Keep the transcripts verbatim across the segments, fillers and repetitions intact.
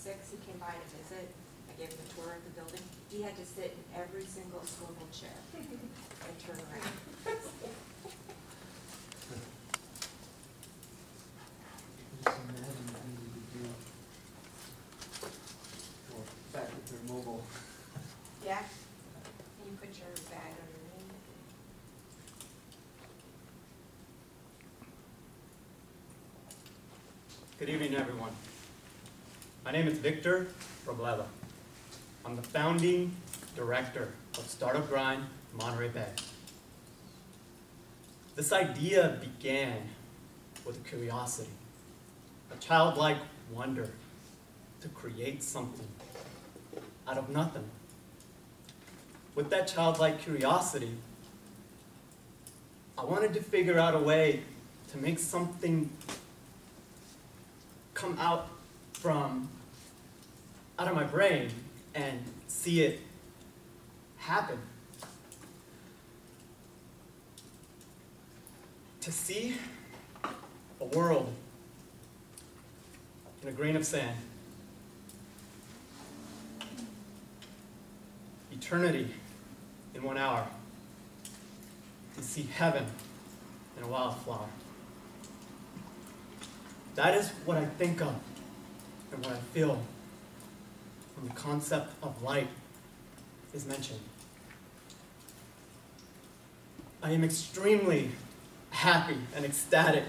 six, he came by to visit. I gave him a tour of the building. He had to sit in every single swivel chair and turn around. Just imagine what you could do. Well, in fact, if they're mobile. Yeah. You put your bag underneath. Good evening, everyone. My name is Victor Roblela. I'm the founding director of Startup Grind Monterey Bay. This idea began with a curiosity, a childlike wonder to create something out of nothing. With that childlike curiosity, I wanted to figure out a way to make something come out from out of my brain and see it happen. To see a world in a grain of sand, eternity in one hour, to see heaven in a wildflower. That is what I think of and what I feel when the concept of light is mentioned. I am extremely happy and ecstatic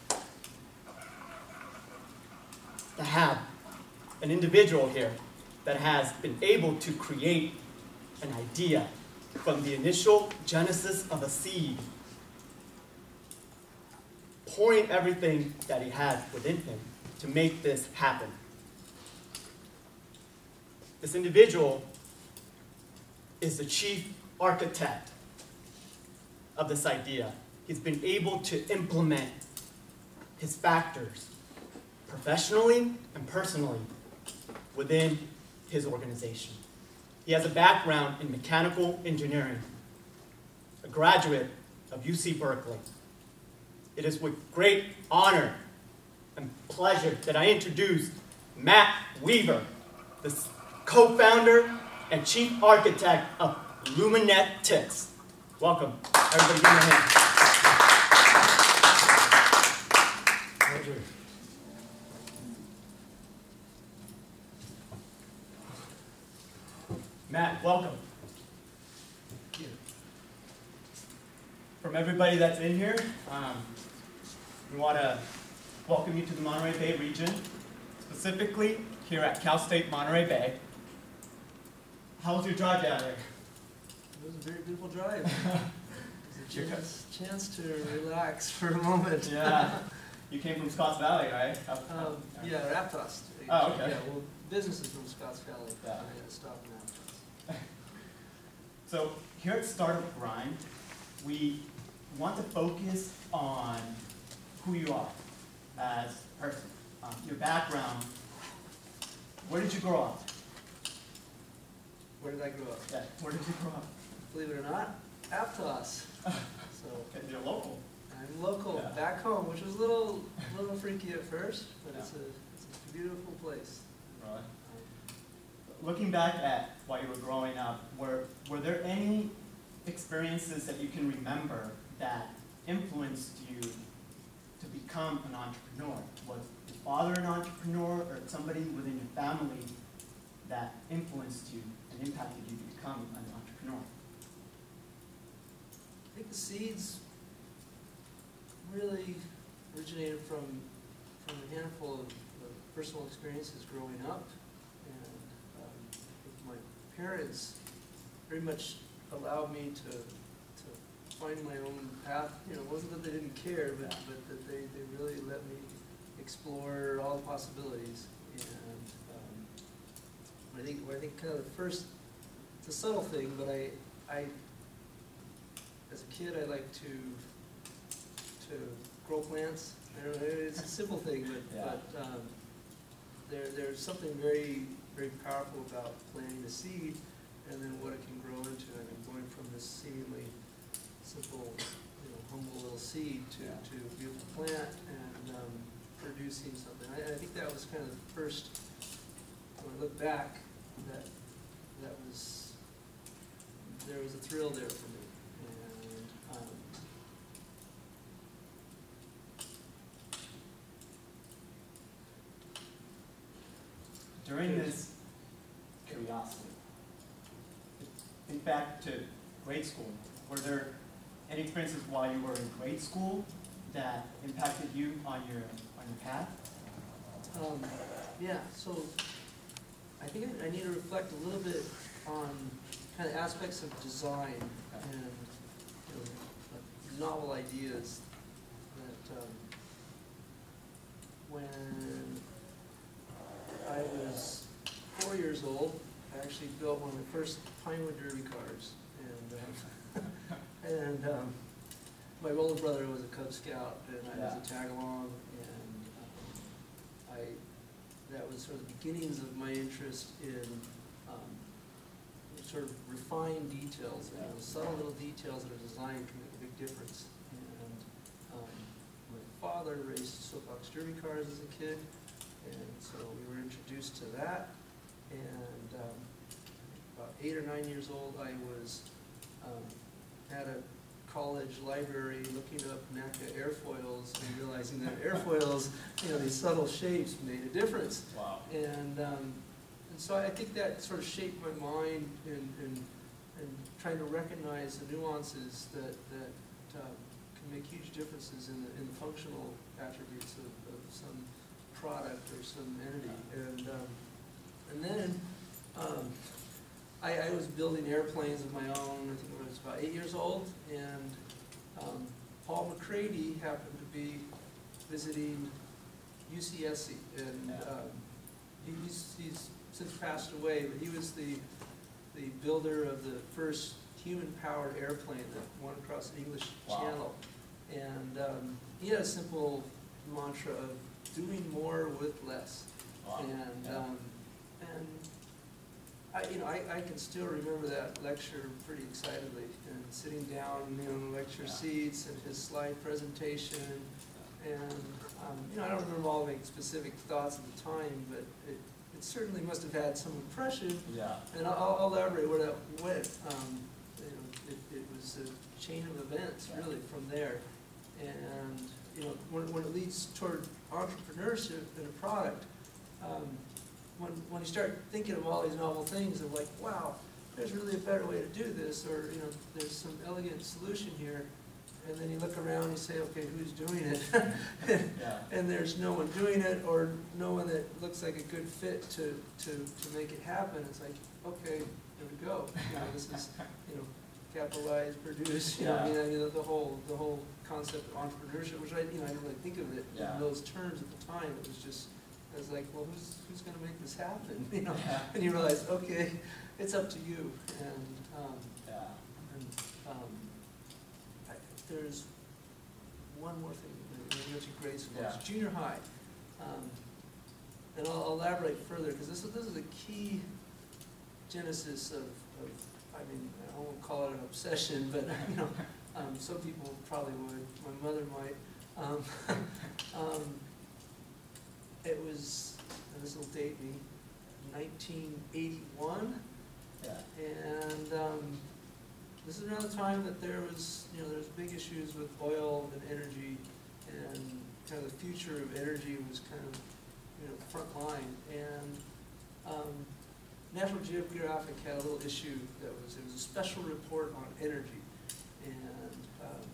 to have an individual here that has been able to create an idea from the initial genesis of a seed, pouring everything that he had within him to make this happen. This individual is the chief architect of this idea. He's been able to implement his factors professionally and personally within his organization. He has a background in mechanical engineering, a graduate of U C Berkeley. It is with great honor and pleasure that I introduce Matt Weaver, the co-founder and chief architect of Lumenetix. Welcome. Everybody give him a hand. Pleasure. Matt, welcome. Thank you. From everybody that's in here, um, we want to welcome you to the Monterey Bay region, specifically here at Cal State Monterey Bay. How was your drive down there? It was a very beautiful drive. It was a chance, chance to relax for a moment. Yeah. You came from Scotts Valley, right? Um, yeah, Raptos. Oh, okay. Yeah, well, businesses from Scotts Valley. Yeah. I had to stop in Raptos. So here at Startup Grind, we want to focus on who you are as a person, um, your background. Where did you grow up? Where did I grow up? Yeah, where did you grow up? Believe it or not, Aptos. So Okay, you're local. I'm local, Yeah. back home, which was a little, little freaky at first, but Yeah. it's, a, it's a beautiful place. Right. Um, Looking back at while you were growing up, were, were there any experiences that you can remember that influenced you to become an entrepreneur? Was your father an entrepreneur or somebody within your family that influenced you and impacted you to become an entrepreneur? I think the seeds really originated from, from a handful of, of personal experiences growing up. And um, I think my parents very much allowed me to, to find my own path. You know, it wasn't that they didn't care, but, but that they, they really let me explore all the possibilities. And um, I think, I think kind of the first, it's a subtle thing, but I, I as a kid, I like to to grow plants. I don't know, it's a simple thing, but, Yeah. but um, there there's something very very powerful about planting a seed and then what it can grow into, and going from this seemingly simple, you know, humble little seed to Yeah. to a beautiful plant and um, producing something. I, I think that was kind of the first when I look back, that that was, there was a thrill there for me. And um, During this curiosity, think back to grade school. Were there any experiences while you were in grade school that impacted you on your on your path? Um, yeah, so I think I need to reflect a little bit on kind of aspects of design and, you know, like novel ideas that um, when I was four years old, I actually built one of the first Pinewood Derby cars, and um, and um, my older brother was a Cub Scout, and I was a tag along, and um, I that was sort of the beginnings of my interest in um, sort of refined details, you know, subtle little details that a design can make a big difference. And um, my father raced soapbox derby cars as a kid, and so we were introduced to that. And um, about eight or nine years old, I was um, at a college library looking up NACA airfoils and realizing that airfoils, you know, these subtle shapes made a difference. Wow. And, um, and so I think that sort of shaped my mind in, in, in trying to recognize the nuances that, that um, can make huge differences in the, in the functional attributes of, of some product or some entity. And, um, and then um, I, I was building airplanes of my own. I think I was about eight years old, and um, Paul McCready happened to be visiting U C S C, and um, he's, he's since passed away, but he was the the builder of the first human-powered airplane that went across the English Wow. Channel, and um, he had a simple mantra of doing more with less, Wow. and Yeah. um, and. I, you know, I, I can still remember that lecture pretty excitedly, and sitting down, you know, in the lecture Yeah. seats and his slide presentation, and um, you know, I don't remember all the specific thoughts at the time, but it, it certainly must have had some impression. Yeah. And I'll, I'll elaborate where that went. Um, you know, it, it was a chain of events, really, from there. And you know, when, when it leads toward entrepreneurship in a product. Um, When, when you start thinking of all these novel things of like, wow, there's really a better way to do this, or you know, there's some elegant solution here, and then you look around and you say, okay, who's doing it? Yeah. And there's no one doing it, or no one that looks like a good fit to, to, to make it happen. It's like, okay, here we go. You know, this is, you know, capitalize, produce, you know, I mean, I mean, the, the whole, the whole concept of entrepreneurship, which I, you know, I didn't really think of it Yeah. in those terms at the time. It was just, I was like, well, who's, who's going to make this happen? You know, Yeah. and you realize, okay, it's up to you. And, um, Yeah. and um, I, there's one more thing. You mentioned grade school, Yeah. it's junior high, um, and I'll, I'll elaborate further because this is this is a key genesis of, of, I mean, I won't call it an obsession, but you know, um, some people probably would. My mother might. Um, um, It was, and this will date me, nineteen eighty-one, Yeah. and um, this is around the time that there was, you know, there's big issues with oil and energy, and kind of the future of energy was kind of, you know, front line. And um, National Geographic had a little issue that was, it was a special report on energy, and um,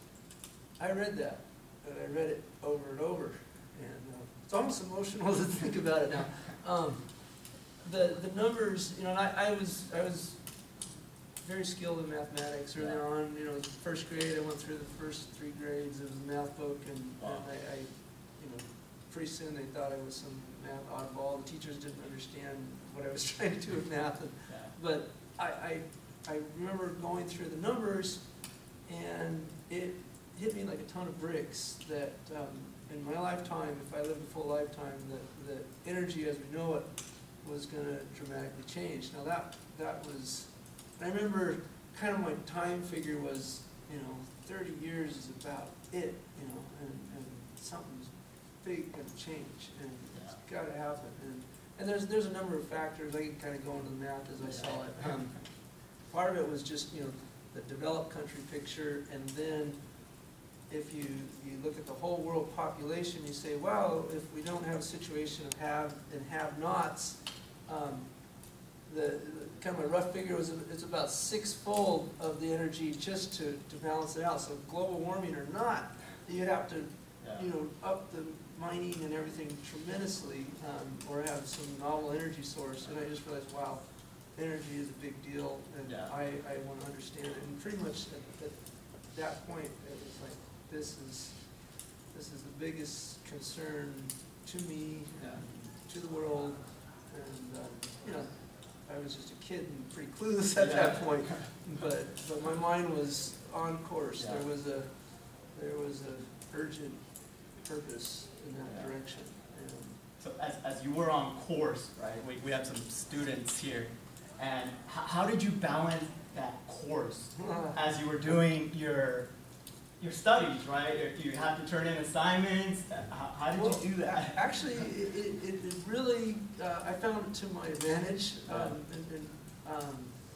I read that, and I read it over and over, and uh, it's almost emotional to think about it now. Um, the the numbers, you know, and I, I was I was very skilled in mathematics early Yeah. on. You know, first grade, I went through the first three grades of the math book, and, Wow. and I, I, you know, pretty soon they thought I was some math oddball. The teachers didn't understand what I was trying to do with math, and, Yeah. but I, I I remember going through the numbers, and it hit me like a ton of bricks that. Um, In my lifetime, if I lived a full lifetime, that the energy as we know it was going to dramatically change. Now that that was, I remember kind of my time figure was, you know, thirty years is about it, you know, and, and something's big going to change, and it's got to happen. And and there's there's a number of factors. I can kind of go into the math as I saw it. Um, part of it was just, you know, the developed country picture, and then if you, you look at the whole world population, you say, well, if we don't have a situation of have and have-nots, um, the, the kind of a rough figure was it's about six-fold of the energy just to, to balance it out. So global warming or not, you'd have to, Yeah. you know, up the mining and everything tremendously, um, or have some novel energy source. And I just realized, wow, energy is a big deal, and Yeah. I, I want to understand it. And pretty much at, at that point, it was like, this is this is the biggest concern to me, Yeah. to the world, and um, you know, I was just a kid and pretty clueless at Yeah. that point, but but my mind was on course. Yeah. There was a there was a urgent purpose in that Yeah. direction. And So as, as you were on course, right, we, we have some students here, and h how did you balance that course as you were doing your your studies, right? You had to turn in assignments. How, how did Well, you do that? a- Actually, it, it, it really, uh, I found it to my advantage. Um, Yeah. and, and, um,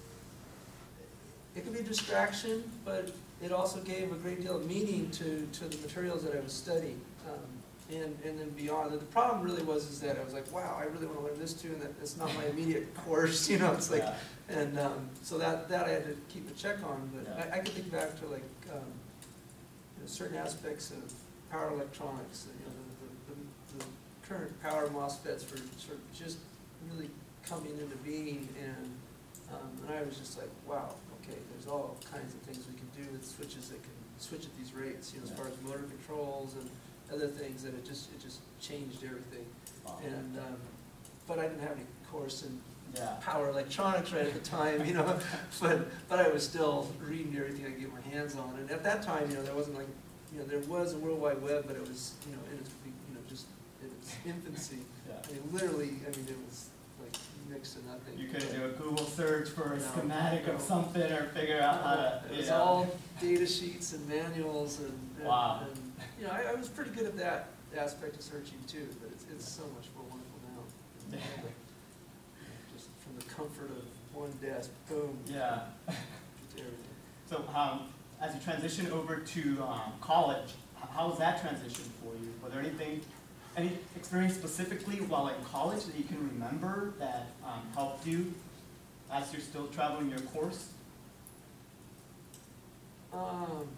it could be a distraction, but it also gave a great deal of meaning to, to the materials that I was studying. Um, and, and then beyond. The problem really was is that I was like, wow, I really want to learn this too, and that it's not my immediate course, you know, it's like, Yeah. and um, so that, that I had to keep a check on, but Yeah. I, I could think back to like, um, you know, certain aspects of power electronics, you know, the, the, the, the current power MOSFETs were sort of just really coming into being, and, um, and I was just like, wow, okay, there's all kinds of things we can do with switches that can switch at these rates, you know, as Yeah. far as motor controls and other things, that it just, it just changed everything. Wow. And, um, but I didn't have any course in Yeah. power electronics right at the time, you know, but, but I was still reading everything I could get my hands on. And at that time, you know, there wasn't like, you know, there was a World Wide Web, but it was, you know, in its, you know, just in its infancy. Yeah. I mean, literally, I mean, it was like next to nothing. You couldn't do a Google search for a No, schematic no. of something or figure out how to. It was yeah. all data sheets and manuals, and, and, Wow. and you know, I, I was pretty good at that aspect of searching too, but it's, it's so much more wonderful now. Yeah. Just from the comfort of one desk, boom. Yeah. to everything. So um, as you transition over to um, college, h- how was that transition for you? Was there anything, any experience specifically while in college that you can remember that um, helped you as you're still traveling your course? Um,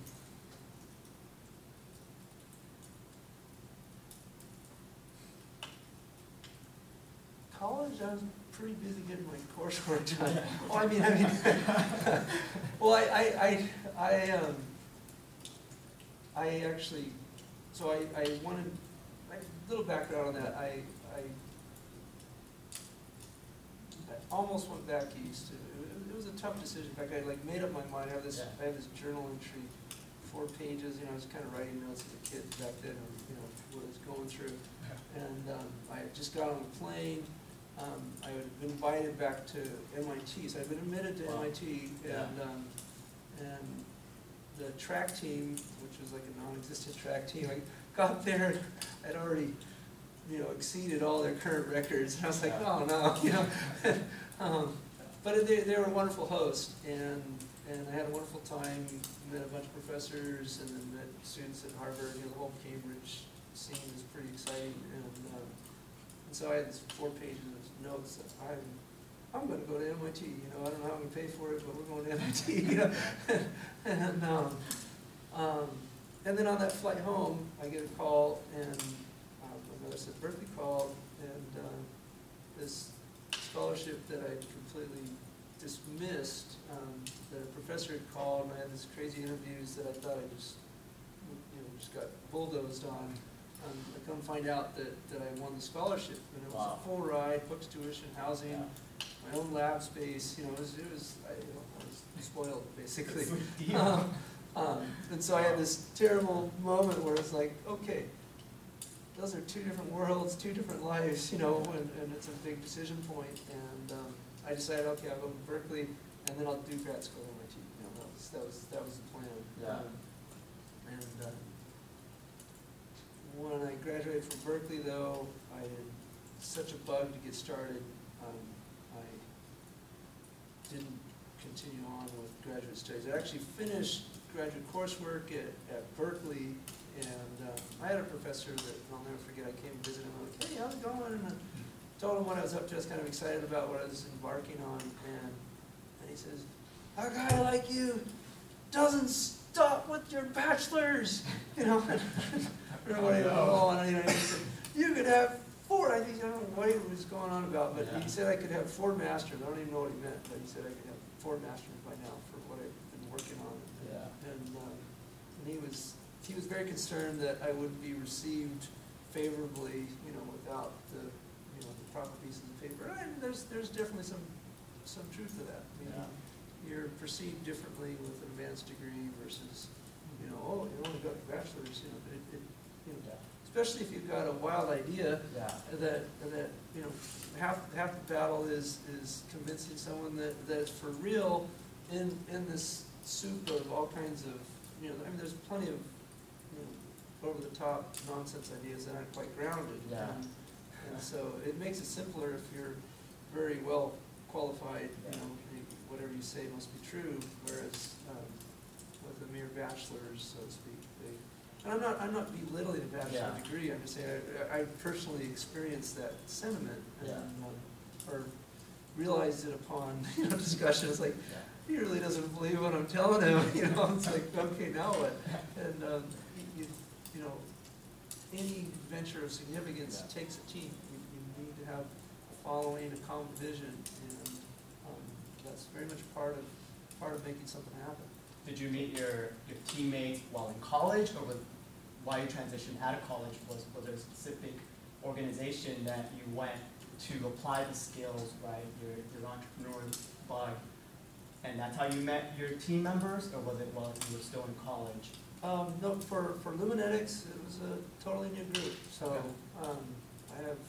college, I was pretty busy getting my coursework done. Oh, I mean, I mean, well, I, I, I, I, um, I actually, so I, I wanted, a little background on that. I, I, I almost went back east. It, it, it was a tough decision. In fact, I like made up my mind. I have this, Yeah. I have this journal entry, four pages. You know, I was kind of writing notes as a kid back then, on, you know, what I was going through. And um, I had just got on the plane. Um, I had been invited back to M I T, so I'd been admitted to Wow. M I T, and Yeah. um, and the track team, which was like a non-existent track team, I got there, I'd already, you know, exceeded all their current records, and I was like, Yeah. oh no, you know. um, but they, they were a wonderful host, and and I had a wonderful time. Met a bunch of professors, and then met students at Harvard. You know, the whole Cambridge scene was pretty exciting, and. Um, And so I had this four pages of notes that I'm, I'm going to go to M I T. You know, I don't know how I'm going to pay for it, but we're going to M I T. You know, and um, um, and then on that flight home, I get a call, and uh, my mother said Berkeley called, and uh, this scholarship that I completely dismissed, um, that a professor had called, and I had these crazy interviews that I thought I just, you know, just got bulldozed on. Um, I come find out that, that I won the scholarship, and it was Wow. a full ride, books, tuition, housing, Yeah. my own lab space. You know, it was, it was I, you know, I was spoiled basically. Sweet deal. Um, um, and so I had this terrible moment where it's like, okay, those are two different worlds, two different lives, you know, and, and it's a big decision point. And um, I decided, okay, I'll go to Berkeley, and then I'll do grad school at M I T. You know, that was that was that was the plan. Yeah. Um, and uh, when I graduated from Berkeley, though, I had such a bug to get started, um, I didn't continue on with graduate studies. I actually finished graduate coursework at, at Berkeley, and uh, I had a professor that I'll never forget. I came and visited him. I'm like, hey, how's it going? And I told him what I was up to. I was kind of excited about what I was embarking on, and, and he says, a guy like you doesn't stop with your bachelor's, you know. I don't know what he was, you know, he said, you could have four. I think I don't know what he was going on about, but yeah. He said I could have four masters. I don't even know what he meant, but he said I could have four masters by now for what I've been working on. Yeah. And, um, and he was he was very concerned that I would be received favorably, you know, without the you know the proper pieces of paper. And there's there's definitely some some truth to that. I mean, yeah. You're perceived differently with an advanced degree versus, you know, oh, you only got a bachelor's, you know, but it, it you know, yeah. especially if you've got a wild idea yeah. that that you know half half the battle is is convincing someone that that's for real in in this soup of all kinds of you know I mean there's plenty of you know over the top nonsense ideas that aren't quite grounded. Yeah. And, and so it makes it simpler if you're very well qualified. Yeah. You know. Whatever you say must be true, whereas um, with a mere bachelor's, so to speak, they, and I'm not, I'm not belittling a bachelor yeah. degree, I'm just saying I, I personally experienced that sentiment, and, yeah. um, or realized it upon, you know, discussion. It's like, yeah. he really doesn't believe what I'm telling him, you know, it's like, okay, now what? And, um, you, you know, any venture of significance yeah. takes a team. You, you need to have a following, a common vision, and that's very much part of part of making something happen. Did you meet your, your teammates while in college, or was, while you transitioned out of college, was, was there a specific organization that you went to apply the skills, right, your, your entrepreneur bug, and that's how you met your team members, or was it while you were still in college? Um, no, for, for Lumenetix, it was a totally new group, so okay. um, I have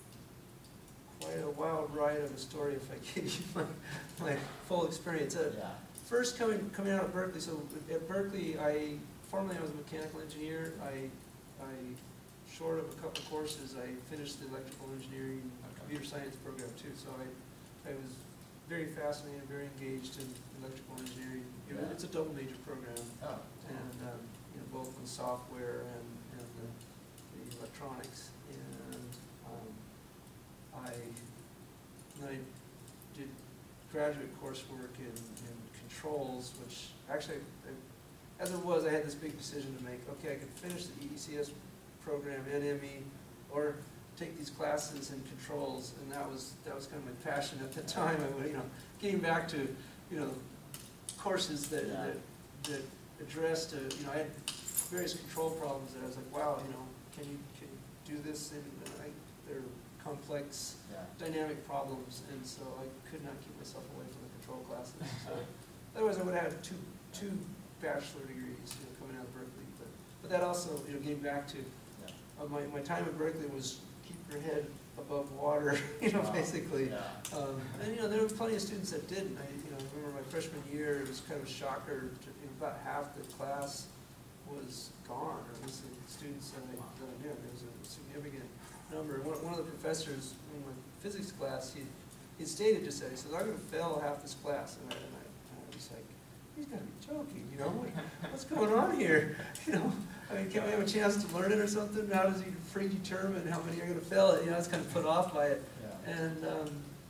quite a wild ride of a story if I give you my, my full experience. Uh, yeah. First coming coming out of Berkeley, so at Berkeley, I formerly I was a mechanical engineer. I, I short of a couple courses, I finished the electrical engineering okay. computer science program too. So I, I was very fascinated, very engaged in electrical engineering. You know, yeah. It's a double major program, oh. and um, you know, both in software and, and the, the electronics. And um, I, I did graduate coursework in, in controls, which actually, I, as it was, I had this big decision to make. Okay, I could finish the E C S program, N M E, or take these classes in controls, and that was that was kind of my passion at the time. I would, you know, getting back to, you know, courses that yeah. that, that addressed, uh, you know, I had various control problems that I was like, wow, you know, can you can you do this? And uh, I, they're complex, yeah. dynamic problems, and so I could not keep myself away from the control classes. So otherwise, I would have had two two bachelor degrees, you know, coming out of Berkeley. But but that also, you know, getting back to yeah. uh, my my time at Berkeley was keep your head above water, you know, wow. basically. Yeah. Um, and you know, there were plenty of students that didn't. I you know I remember my freshman year, it was kind of a shocker. To, you know, about half the class was gone, or at least the students that I, that I knew. There was a significant number. One, one of the professors in my physics class, he he stated just that. He said, I'm going to fail half this class. And I, and I, and I was like, he's got to be joking, you know? What, what's going on here? You know, I mean, can we have a chance to learn it or something? How does he predetermine how many are going to fail it? You know, I was kind of put off by it. Yeah. And um,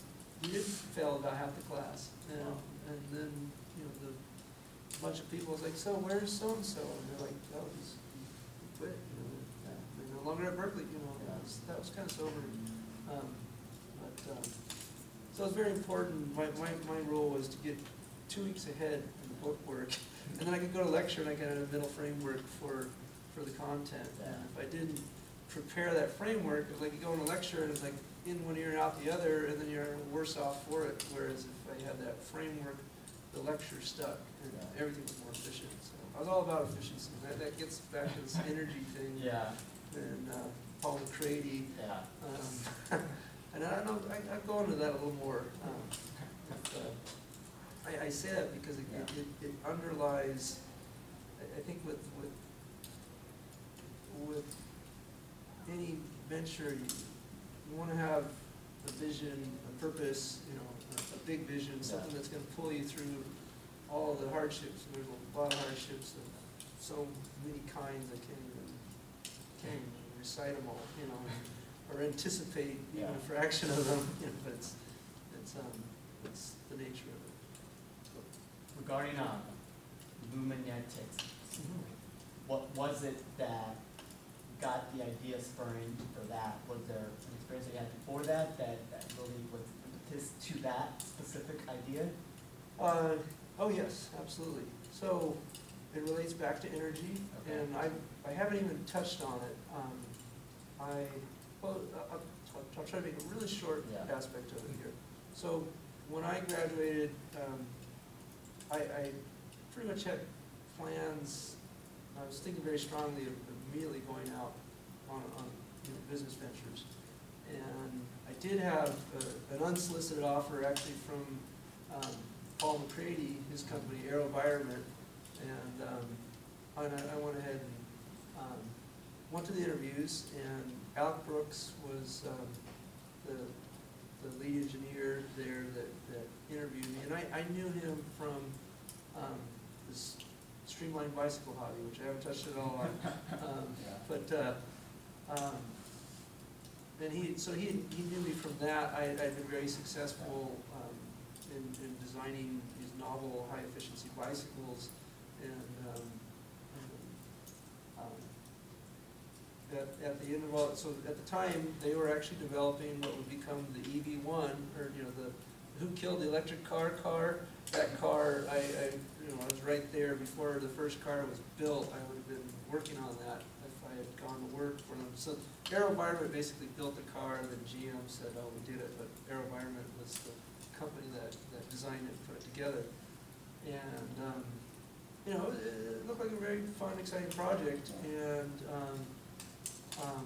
he did fail about half the class. And, wow. and then, you know, the bunch of people was like, so where's so-and-so? And they're like, oh, he's, he quit. You know, Yeah. they're no longer at Berkeley, you know. Yeah. That was, that was kind of sobering. Um, but, um, so it was very important. My, my, my role was to get two weeks ahead in the book work, and then I could go to lecture and I got a mental framework for, for the content. Yeah. And if I didn't prepare that framework, it was like you go in a lecture and it's like in one ear and out the other, and then you're worse off for it. Whereas if I had that framework, the lecture stuck, and Yeah. everything was more efficient. So I was all about efficiency. That, that gets back to this energy thing. Yeah. And uh, Paul McCready. Yeah. Um, and I don't know, I, I'll go into that a little more. Um, but, uh, I, I say that because it, Yeah. it, it, it underlies, I, I think with, with, with any venture, you, you want to have a vision, a purpose, you know, a, a big vision, something that's going to pull you through all the hardships. There's a lot of hardships of so many kinds. I can't even, can't even recite them all, you know, or anticipate even Yeah. a fraction of them. You know, but it's it's um it's the nature of it. Regarding um, Lumenetix, what was it that got the idea spurring for that? Was there an experience that you had before that that, that really was impetus to that specific idea? Uh, oh yes, absolutely. So it relates back to energy, Okay. and I I haven't even touched on it. Um, I well, I'll, I'll, I'll try to make a really short Yeah. aspect of it here. So when I graduated, um, I, I pretty much had plans. I was thinking very strongly of immediately going out on, on you know, business ventures, and I did have a, an unsolicited offer actually from um, Paul McCready, his company, AeroVironment, and, um, and I, I went ahead and um, went to the interviews, and Alec Brooks was um, the, the lead engineer there that, that interviewed me, and I, I knew him from um, this streamlined bicycle hobby, which I haven't touched at all on. Um, Yeah. but uh, um, and he, so he, he knew me from that. I, I'd been very successful um, in, in designing these novel, high-efficiency bicycles, and um, um, at, at the end of all, so at the time they were actually developing what would become the E V one, or you know the Who Killed the Electric Car car. That car, I, I, you know, I was right there before the first car was built. I would have been working on that if I had gone to work for them. So AeroVironment basically built the car, and then G M said, "Oh, we did it," but AeroVironment was the company that, that designed it and put it together. And um, you know, it, it looked like a very fun, exciting project. And um, um,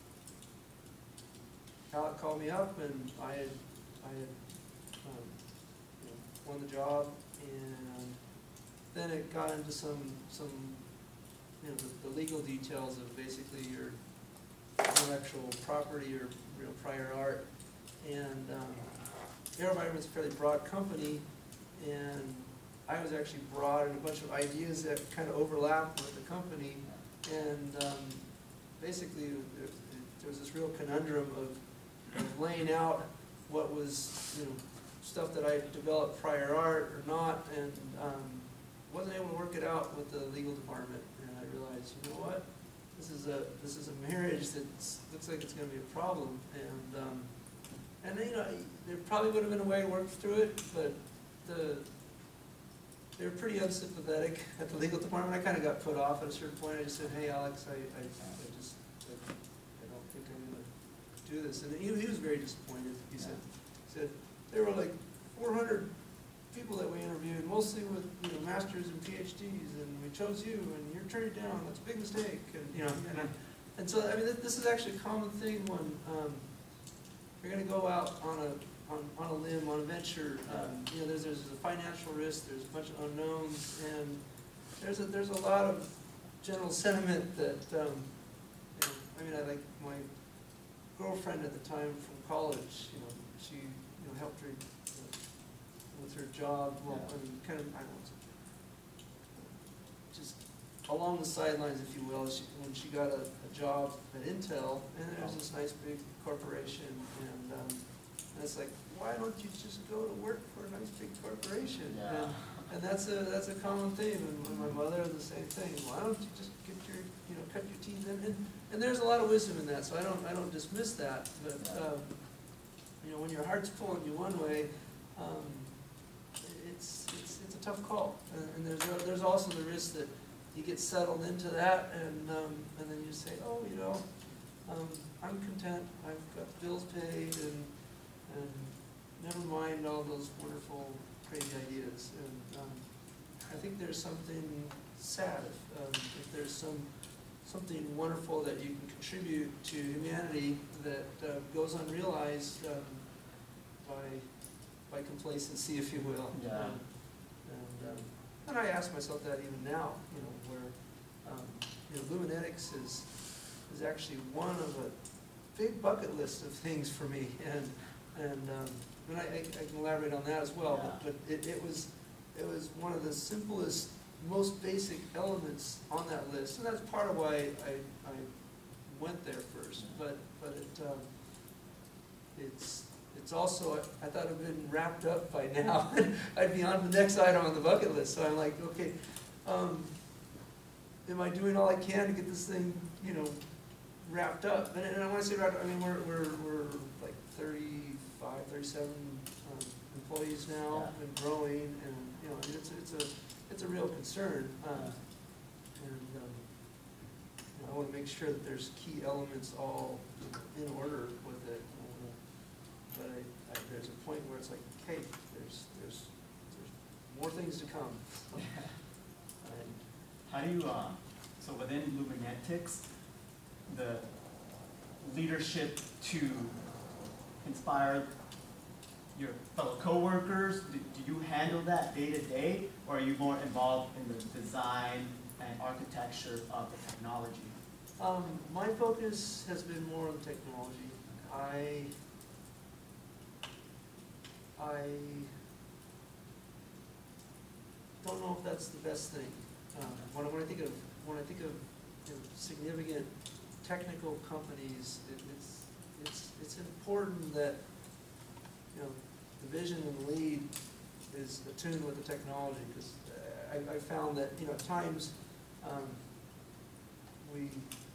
Alec called me up, and I had, I had. Um, won the job, and then it got into some, some you know, the, the legal details of basically your intellectual property or you know, prior art. And um, AeroVironment's a fairly broad company, and I was actually brought in a bunch of ideas that kind of overlap with the company, and um, basically there, there was this real conundrum of, of laying out what was, you know, stuff that I developed prior art or not, and um, wasn't able to work it out with the legal department. And I realized, you know what, this is a this is a marriage that looks like it's going to be a problem. And um, and you know, there probably would have been a way to work through it, but the they were pretty unsympathetic at the legal department. I kind of got put off at a certain point. I just said, hey, Alex, I, I, I just I, I don't think I'm going to do this. And he, he was very disappointed. He said, he said. There were like four hundred people that we interviewed, mostly with you know masters and P H Ds, and we chose you, and you're turned it down. That's a big mistake. And you know, and, and so I mean, this is actually a common thing when um, you're going to go out on a on, on a limb, on a venture. Um, you know, there's there's a financial risk. There's a bunch of unknowns, and there's a there's a lot of general sentiment that um, you know, I mean, I like my girlfriend at the time from college. You know, she. helped her uh, with her job, well, Yeah. I mean, kind of, I don't know, just along the sidelines, if you will, she, when she got a, a job at Intel, and there's this nice big corporation, and, um, and it's like, why don't you just go to work for a nice big corporation? Yeah. And, and that's a that's a common theme, and my mother the same thing. Why don't you just get your, you know, cut your teeth in? And, and there's a lot of wisdom in that, so I don't I don't dismiss that, but. Um, You know, when your heart's pulling you one way, um, it's, it's it's a tough call, and, and there's there's also the risk that you get settled into that, and um, and then you say, oh, you know, um, I'm content. I've got bills paid, and and never mind all those wonderful, crazy ideas. And um, I think there's something sad if, um, if there's some. something wonderful that you can contribute to humanity that uh, goes unrealized um, by by complacency, if you will. Yeah. Um, and um, and I ask myself that even now, you know, where um, you know Lumenetix is is actually one of a big bucket list of things for me, and, and, um, and I, I I can elaborate on that as well, Yeah. but, but it, it was, it was one of the simplest, most basic elements on that list, and that's part of why I, I went there first, but, but it, um, it's, it's also, I, I thought it would have been wrapped up by now. I'd be on the next item on the bucket list, so I'm like, okay, um, am I doing all I can to get this thing, you know, wrapped up? And, and I want to say wrapped up, I mean, we're, we're, we're like thirty-five, thirty-seven um, employees now, Yeah. and growing, and, you know, I mean, it's, it's a, it's a real concern. Um, and, um, you know, I want to make sure that there's key elements all in order with it. Uh, but I, I, there's a point where it's like, okay, there's, there's, there's more things to come. And How do you, uh, so within Lumenetix, the leadership to inspire your fellow coworkers, do, do you handle that day to day, or are you more involved in the design and architecture of the technology? Um, my focus has been more on technology. I, I don't know if that's the best thing. Um, when, I, when I think of when I think of you know, significant technical companies, it, it's it's it's important that you know the vision and the lead is attuned with the technology, because I, I found that you know at times um, we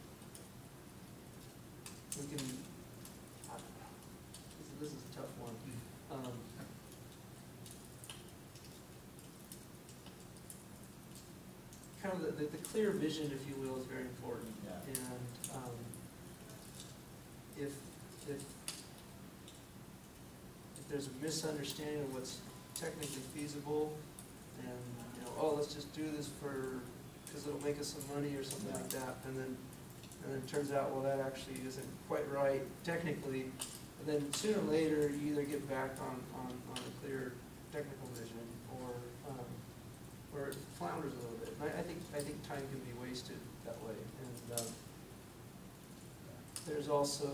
we can. Uh, this, this is a tough one. Um, kind of the, the, the clear vision, if you will, is very important. Yeah. And um, if, if, if there's a misunderstanding of what's technically feasible, and, you know, oh, let's just do this for, because it'll make us some money or something Yeah. like that, and then, and then it turns out, well, that actually isn't quite right technically, and then sooner or later, you either get back on, on, on a clear technical vision, or, um, or it flounders a little bit. And I, I think, I think time can be wasted that way. And um, there's also,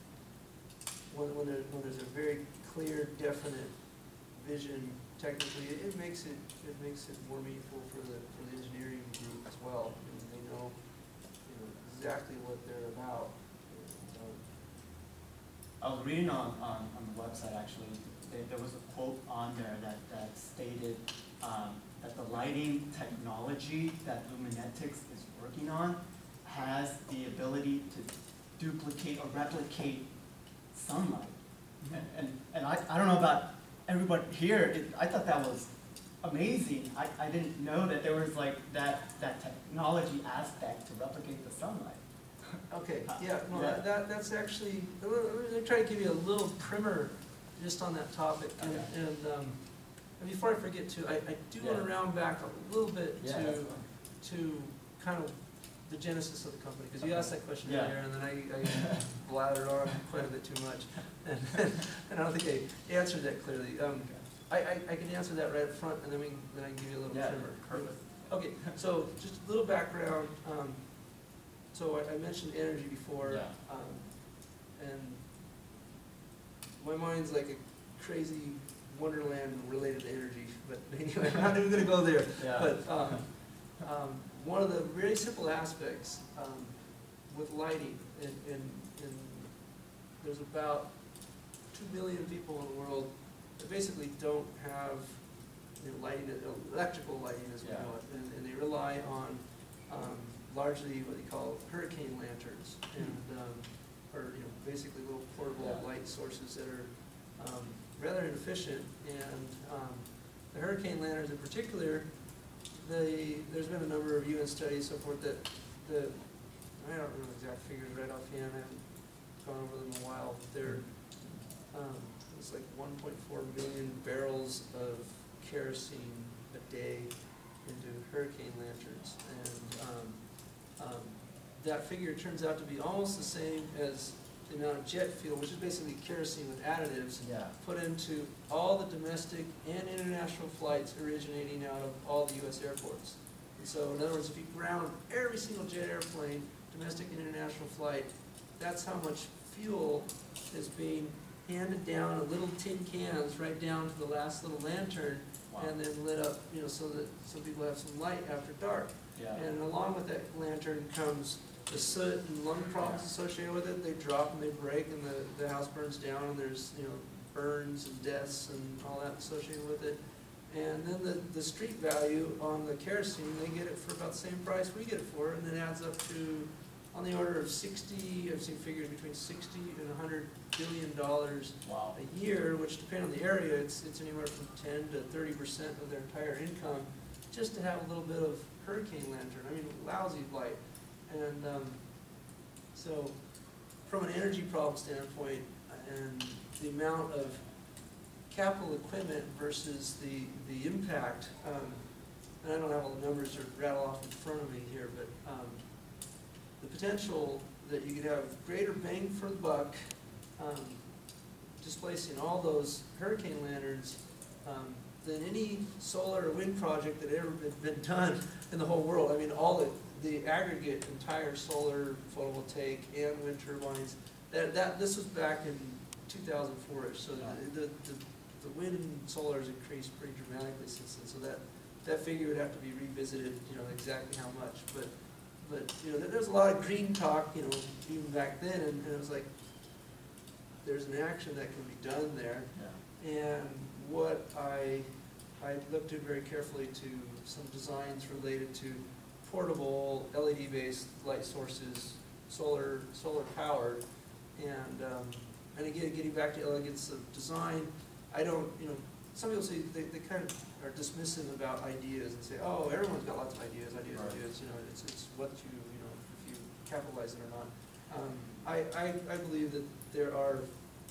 when, when, there, when there's a very clear, definite vision technically, it, it makes it, it makes it more meaningful for the, for the engineering group as well. I mean, they know, you know exactly what they're about. And, um, I was reading on, on, on the website actually, there, there was a quote on there that, that stated um, that the lighting technology that Lumenetix is working on has the ability to duplicate or replicate sunlight. Mm-hmm. And, and, and I, I don't know about everybody here, it, I thought that was amazing. I, I didn't know that there was like that, that technology aspect to replicate the sunlight. Okay, yeah, no, Yeah. That, that, that's actually, let me try to give you a little primer just on that topic. And, Okay. and, um, and before I forget to, I, I do want to Yeah. round back a little bit Yeah, to, that's fine. to kind of the genesis of the company, because you Okay. asked that question Yeah. earlier, and then I, I blathered on quite a bit too much. And, and I don't think I answered that clearly. Um, I, I, I can answer that right up front, and then we, can- then I can give you a little Yeah, primer. perfect. Okay, so just a little background. Um, so I, I mentioned energy before, Yeah. um, and my mind's like a crazy wonderland related to energy. But anyway, I'm not even going to go there. Yeah. But um, um, one of the very simple aspects um, with lighting, and, and, and there's about two billion people in the world that basically don't have you know, lighting, electrical lighting as we Yeah. know it, and, and they rely on um, largely what they call hurricane lanterns, and um, or you know basically little portable Yeah. light sources that are um, rather inefficient. And um, the hurricane lanterns in particular, they, there's been a number of U N studies so forth that the I don't know the exact figures right offhand. I haven't gone over them in a while. They're um, it's like one point four million barrels of kerosene a day into hurricane lanterns, and um, um, that figure turns out to be almost the same as the amount of jet fuel, which is basically kerosene with additives, Yeah. put into all the domestic and international flights originating out of all the U S airports. And so, in other words, if you ground every single jet airplane, domestic and international flight, that's how much fuel is being handed down in little tin cans right down to the last little lantern, Wow. and then lit up, you know, so that some people have some light after dark. Yeah. And along with that lantern comes the soot and lung problems associated with it. They drop and they break, and the, the house burns down, and there's, you know, burns and deaths and all that associated with it. And then the, the street value on the kerosene, they get it for about the same price we get it for, and it adds up to on the order of sixty, I've seen figures between sixty and a hundred billion dollars Wow. a year, which depending on the area, it's, it's anywhere from ten to thirty percent of their entire income, just to have a little bit of hurricane lantern. I mean, lousy light. And um, so from an energy problem standpoint and the amount of capital equipment versus the, the impact, um, and I don't have all the numbers to rattle off in front of me here, but um, the potential that you could have greater bang for the buck, um, displacing all those hurricane lanterns um, than any solar or wind project that ever been, been done in the whole world. I mean, all the, the aggregate entire solar, photovoltaic, and wind turbines, that, that this was back in two thousand four-ish, so the, the, the, the wind and solar has increased pretty dramatically since then, so that, that figure would have to be revisited, you know, exactly how much, but, but, you know, there, there was a lot of green talk, you know, even back then, and, and it was like, there's an action that can be done there, Yeah. and what I, I looked at very carefully to some designs related to portable L E D-based light sources, solar, solar powered, and, um, and again, getting back to elegance of design, I don't, you know, some people say, they, they kind of are dismissive about ideas and say, oh, everyone's got lots of ideas, ideas, Right. ideas, you know, it's, it's what you, you know, if you capitalize it or not. Um, I, I, I believe that there are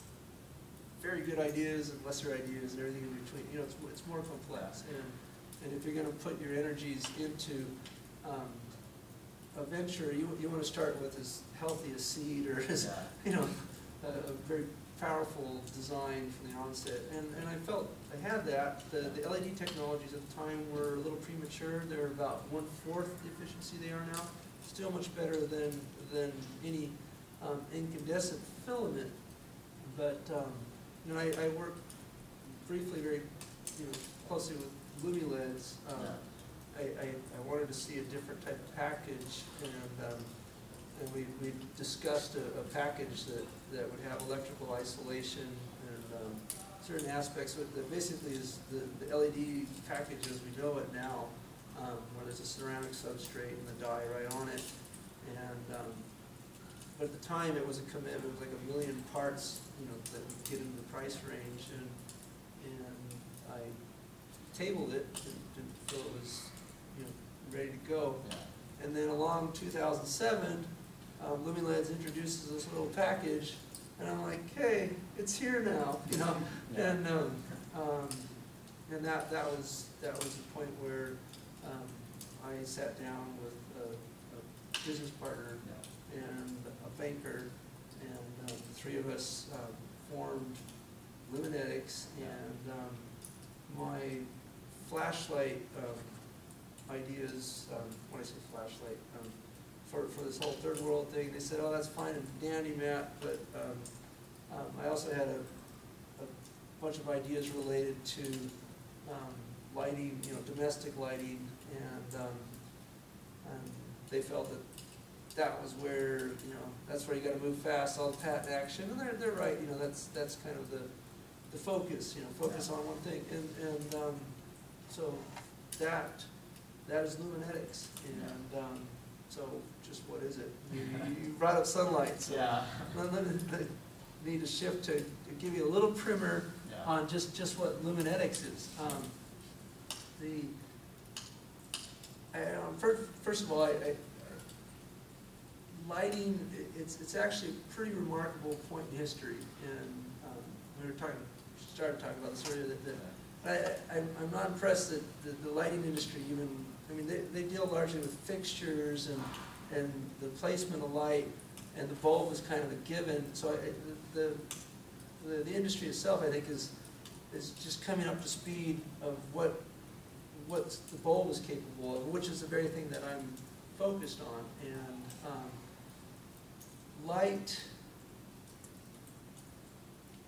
very good ideas and lesser ideas and everything in between, you know, it's, it's more complex. And, and if you're gonna put your energies into um, a venture, you, you wanna start with as healthy a seed or as, Yeah. you know, a, a very powerful design from the onset. And, and I felt I had that. The, the L E D technologies at the time were a little premature. They were about one-fourth the efficiency they are now. Still much better than, than any um, incandescent filament. But, um, you know, I, I worked briefly, very, you know, closely with Lumenetix. Um, Yeah. I, I, I wanted to see a different type of package, and um, and we, we discussed a, a package that, that would have electrical isolation and um, certain aspects of it that basically is the, the L E D package as we know it now, um, where there's a ceramic substrate and the dye right on it. And um, but at the time it was a commitment, it was like a million parts, you know, that would get into the price range, and and I tabled it, didn't, didn't feel it was, you know, ready to go. Yeah. And then along two thousand seven, um, Lumenetix introduces this little package, and I'm like, hey, it's here now, you know. Yeah. And um, um, and that that was that was the point where um, I sat down with a, a business partner Yeah. and a banker, and um, the three of us um, formed Lumenetix, and um, my flashlight um, ideas, um, when I say flashlight, um, for, for this whole third world thing, they said, oh, that's fine and dandy, Matt, but um, um, I also had a, a bunch of ideas related to um, lighting, you know, domestic lighting, and, um, and they felt that that was where, you know, that's where you gotta move fast, all the patent action, and they're, they're right, you know, that's, that's kind of the, the focus, you know, focus on one thing, and, and um, so that, that is Lumenetix, and um, so just what is it? You, you brought up sunlight, so Yeah. let, let, let, need to shift to, to give you a little primer Yeah. on just, just what Lumenetix is. Um, the, I, um, first, first of all, I, I, lighting, it's, it's actually a pretty remarkable point in history, and um, we were talking, started talking about this earlier, that, that I, I, I'm not impressed that the, the lighting industry even, I mean, they, they deal largely with fixtures and, and the placement of light, and the bulb is kind of a given, so I, the, the, the industry itself, I think, is, is just coming up to speed of what, what the bulb is capable of, which is the very thing that I'm focused on, and um, light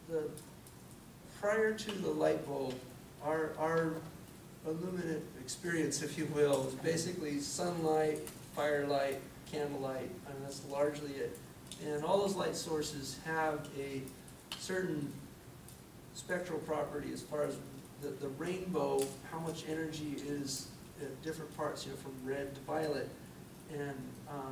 the, prior to the light bulb, our, our illuminant experience, if you will, is basically sunlight, firelight, candlelight, I mean, that's largely it. And all those light sources have a certain spectral property as far as the, the rainbow, how much energy is at different parts, you know, from red to violet. And um,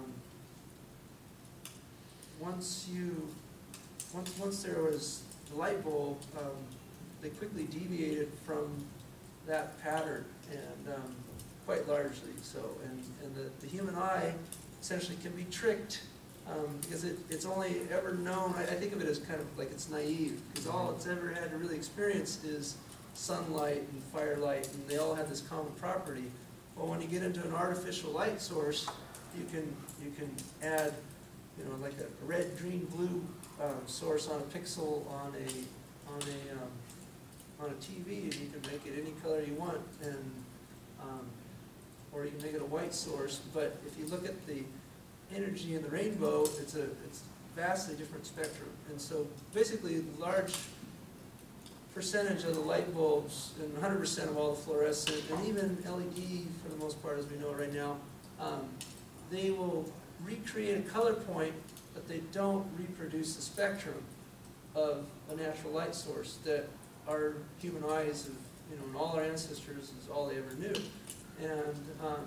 once you, once, once there was the light bulb, um, they quickly deviated from that pattern, and um, quite largely so. And, and the, the human eye essentially can be tricked um, because it, it's only ever known, I, I think of it as kind of like it's naive, because all it's ever had to really experience is sunlight and firelight, and they all have this common property. But when you get into an artificial light source, you can, you can add, you know, like a red, green, blue um, source on a pixel on a, on a, um, on a T V, and you can make it any color you want, and um, or you can make it a white source. But if you look at the energy in the rainbow, it's a it's vastly different spectrum. And so basically, large percentage of the light bulbs and one hundred percent of all the fluorescent and even L E D for the most part, as we know it right now, um, they will recreate a color point, but they don't reproduce the spectrum of a natural light source that our human eyes, have, you know, and all our ancestors is all they ever knew. And um,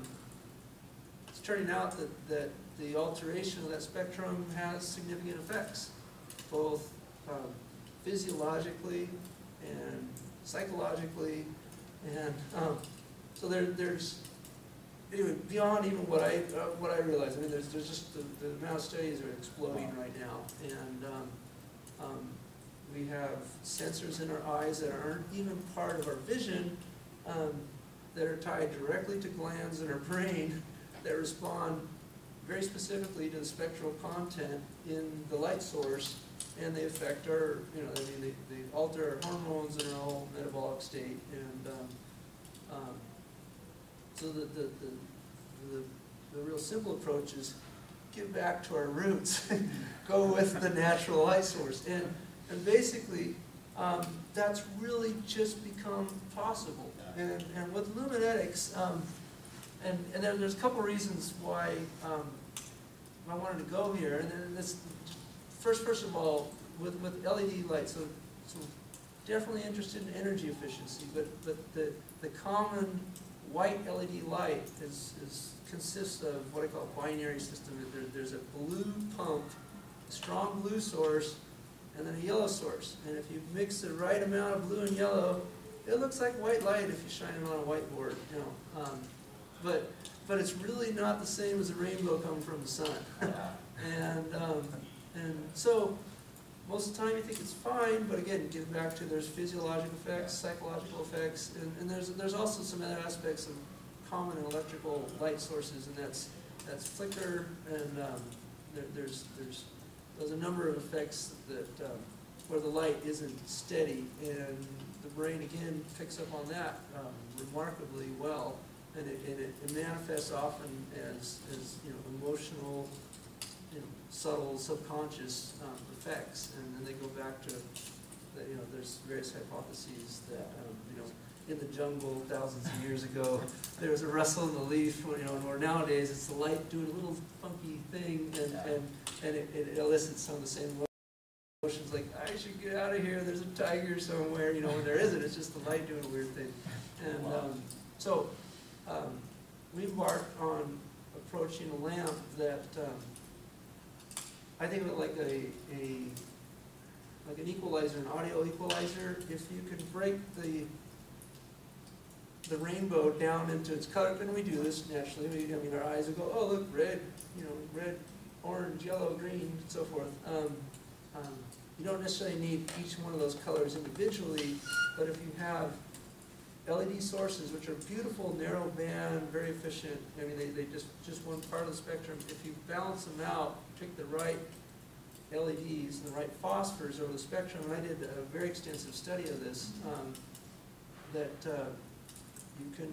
it's turning out that, that the alteration of that spectrum has significant effects, both um, physiologically and psychologically. And um, so there, there's, anyway, beyond even what I, uh, what I realize, I mean, there's, there's just, the, the amount of studies are exploding right now. And um, um, we have sensors in our eyes that aren't even part of our vision, um, that are tied directly to glands in our brain that respond very specifically to the spectral content in the light source, and they affect our, you know, I mean, they, they alter our hormones and our whole metabolic state. And um, um, so the, the, the, the, the real simple approach is give back to our roots, go with the natural light source. And And basically, um, that's really just become possible. And, and with Lumenetix, um, and, and there, there's a couple reasons why um, I wanted to go here. And then this, first, first of all, with, with L E D lights, so, so definitely interested in energy efficiency, but, but the, the common white L E D light is, is, consists of what I call a binary system. There, there's a blue pump, a strong blue source, and then a yellow source. And if you mix the right amount of blue and yellow, it looks like white light if you shine it on a whiteboard, you know. Um, but but it's really not the same as a rainbow coming from the sun. and um, and so most of the time you think it's fine, but again, getting back to there's physiological effects, psychological effects, and, and there's there's also some other aspects of common electrical light sources, and that's that's flicker, and um, there, there's there's There's a number of effects that um, where the light isn't steady, and the brain again picks up on that um, remarkably well, and it, and it, it manifests often as, as you know, emotional, you know, subtle subconscious um, effects, and then they go back to the, you know, there's various hypotheses that um, you know, in the jungle thousands of years ago there was a rustle in the leaf, you know, or nowadays it's the light doing a little funky thing, and and and it, it elicits some of the same emotions, like, I should get out of here, there's a tiger somewhere, you know, when there isn't, it's just the light doing a weird thing. And um, so um, we embarked on approaching a lamp that um, I think of it like a, a like an equalizer, an audio equalizer. If you could break the the rainbow down into its color, and we do this naturally. We, I mean, our eyes will go, oh, look, red, you know, red, orange, yellow, green, and so forth. Um, um, you don't necessarily need each one of those colors individually, but if you have L E D sources, which are beautiful, narrow band, very efficient, I mean, they, they just, just one part of the spectrum. If you balance them out, pick the right L E Ds and the right phosphors over the spectrum, and I did a very extensive study of this, um, that uh, you can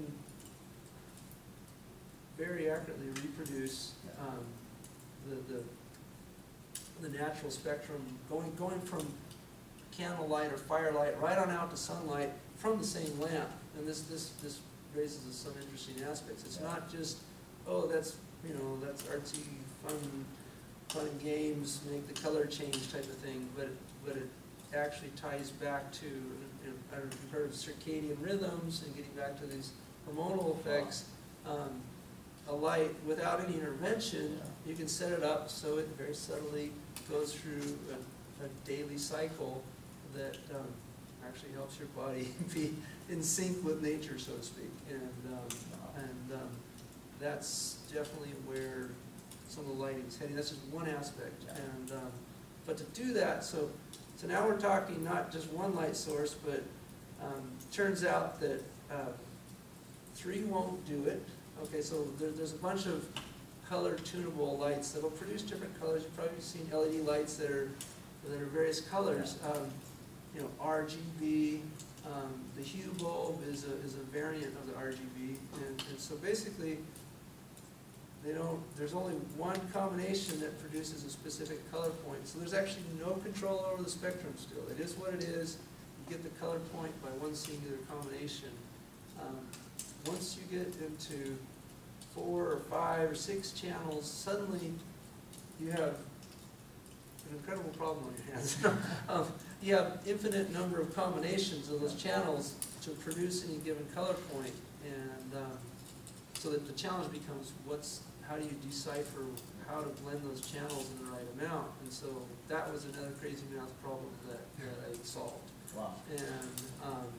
very accurately reproduce um, the, the the natural spectrum, going going from candlelight or firelight right on out to sunlight from the same lamp. And this, this, this raises some interesting aspects. It's Yeah. not just, oh, that's, you know, that's artsy, fun, fun and games, make the color change type of thing, but, but it actually ties back to, you know, I don't know if you've heard of circadian rhythms and getting back to these hormonal effects. Um, a light, without any intervention, you can set it up so it very subtly goes through a, a daily cycle that um, actually helps your body be in sync with nature, so to speak. And, um, and um, that's definitely where some of the lighting is heading. That's just one aspect. And um, but to do that, so so now we're talking not just one light source, but um, turns out that uh, three won't do it. Okay, so there, there's a bunch of color tunable lights that will produce different colors. You've probably seen L E D lights that are that are various colors. Um, you know, R G B. Um, the hue bulb is a is a variant of the R G B, and, and so basically, they don't. There's only one combination that produces a specific color point. So there's actually no control over the spectrum. Still, it is what it is. You get the color point by one singular combination. Um, once you get into four or five or six channels, suddenly you have an incredible problem on your hands. um, you have infinite number of combinations of those channels to produce any given color point, and um, so that the challenge becomes what's how do you decipher how to blend those channels in the right amount? And so that was another crazy math problem that, that I solved. Wow. And um,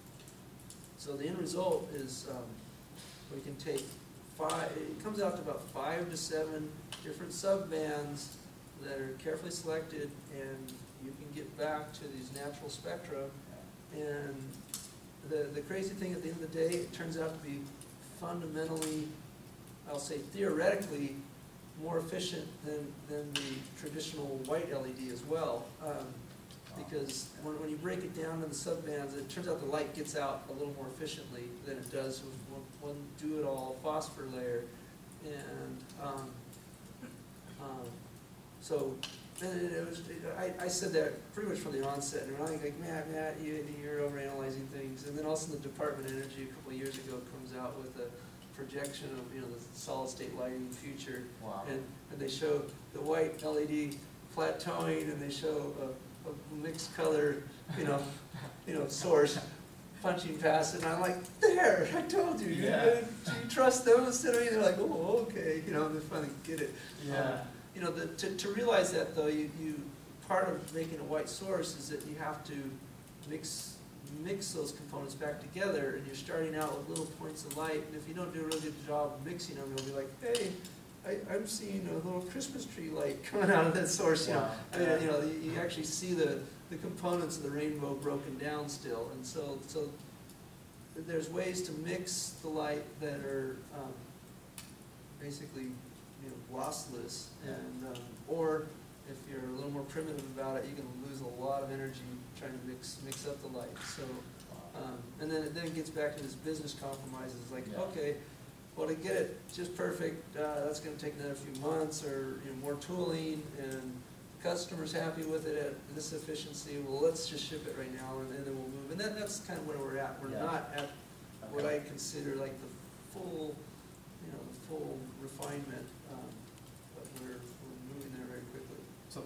so the end result is um, we can take five, it comes out to about five to seven different sub-bands that are carefully selected, and you can get back to these natural spectra. And the, the crazy thing at the end of the day, it turns out to be fundamentally, I'll say theoretically, more efficient than, than the traditional white L E D as well. Um, because when, when you break it down to the subbands, it turns out the light gets out a little more efficiently than it does with one, one do-it-all phosphor layer. And um, um, so and it, it was, it, I, I said that pretty much from the onset. And I was like, Matt, Matt, you, you're overanalyzing things. And then also the Department of Energy a couple of years ago comes out with a projection of, you know, the solid-state lighting future. Wow. And, and they show the white L E D plateauing, and they show a, a mixed color, you know, you know, source punching past it. And I'm like, there, I told you. Yeah. You, do you trust them instead of me? They're like, oh, okay, you know, they finally get it. Yeah. Um, you know, the, to, to realize that though, you, you part of making a white source is that you have to mix mix those components back together, and you're starting out with little points of light, and if you don't do a really good job mixing them, you'll be like, hey, I, I'm seeing a little Christmas tree light coming out of that source. You know, Wow. I mean, you know, you, you actually see the, the components of the rainbow broken down still, and so so there's ways to mix the light that are um, basically, you know, lossless, and um, or if you're a little more primitive about it, you can lose a lot of energy trying to mix mix up the light. So, um, and then it then gets back to this business compromises. Like, Yeah. okay, well, to get it just perfect, uh, that's going to take another few months, or you know, more tooling, and the customer's happy with it at this efficiency. Well, let's just ship it right now, and, and then we'll move. And that, that's kind of where we're at. We're Yeah. not at what Okay. I consider like the full, you know, the full refinement, um, but we're, we're moving there very quickly. So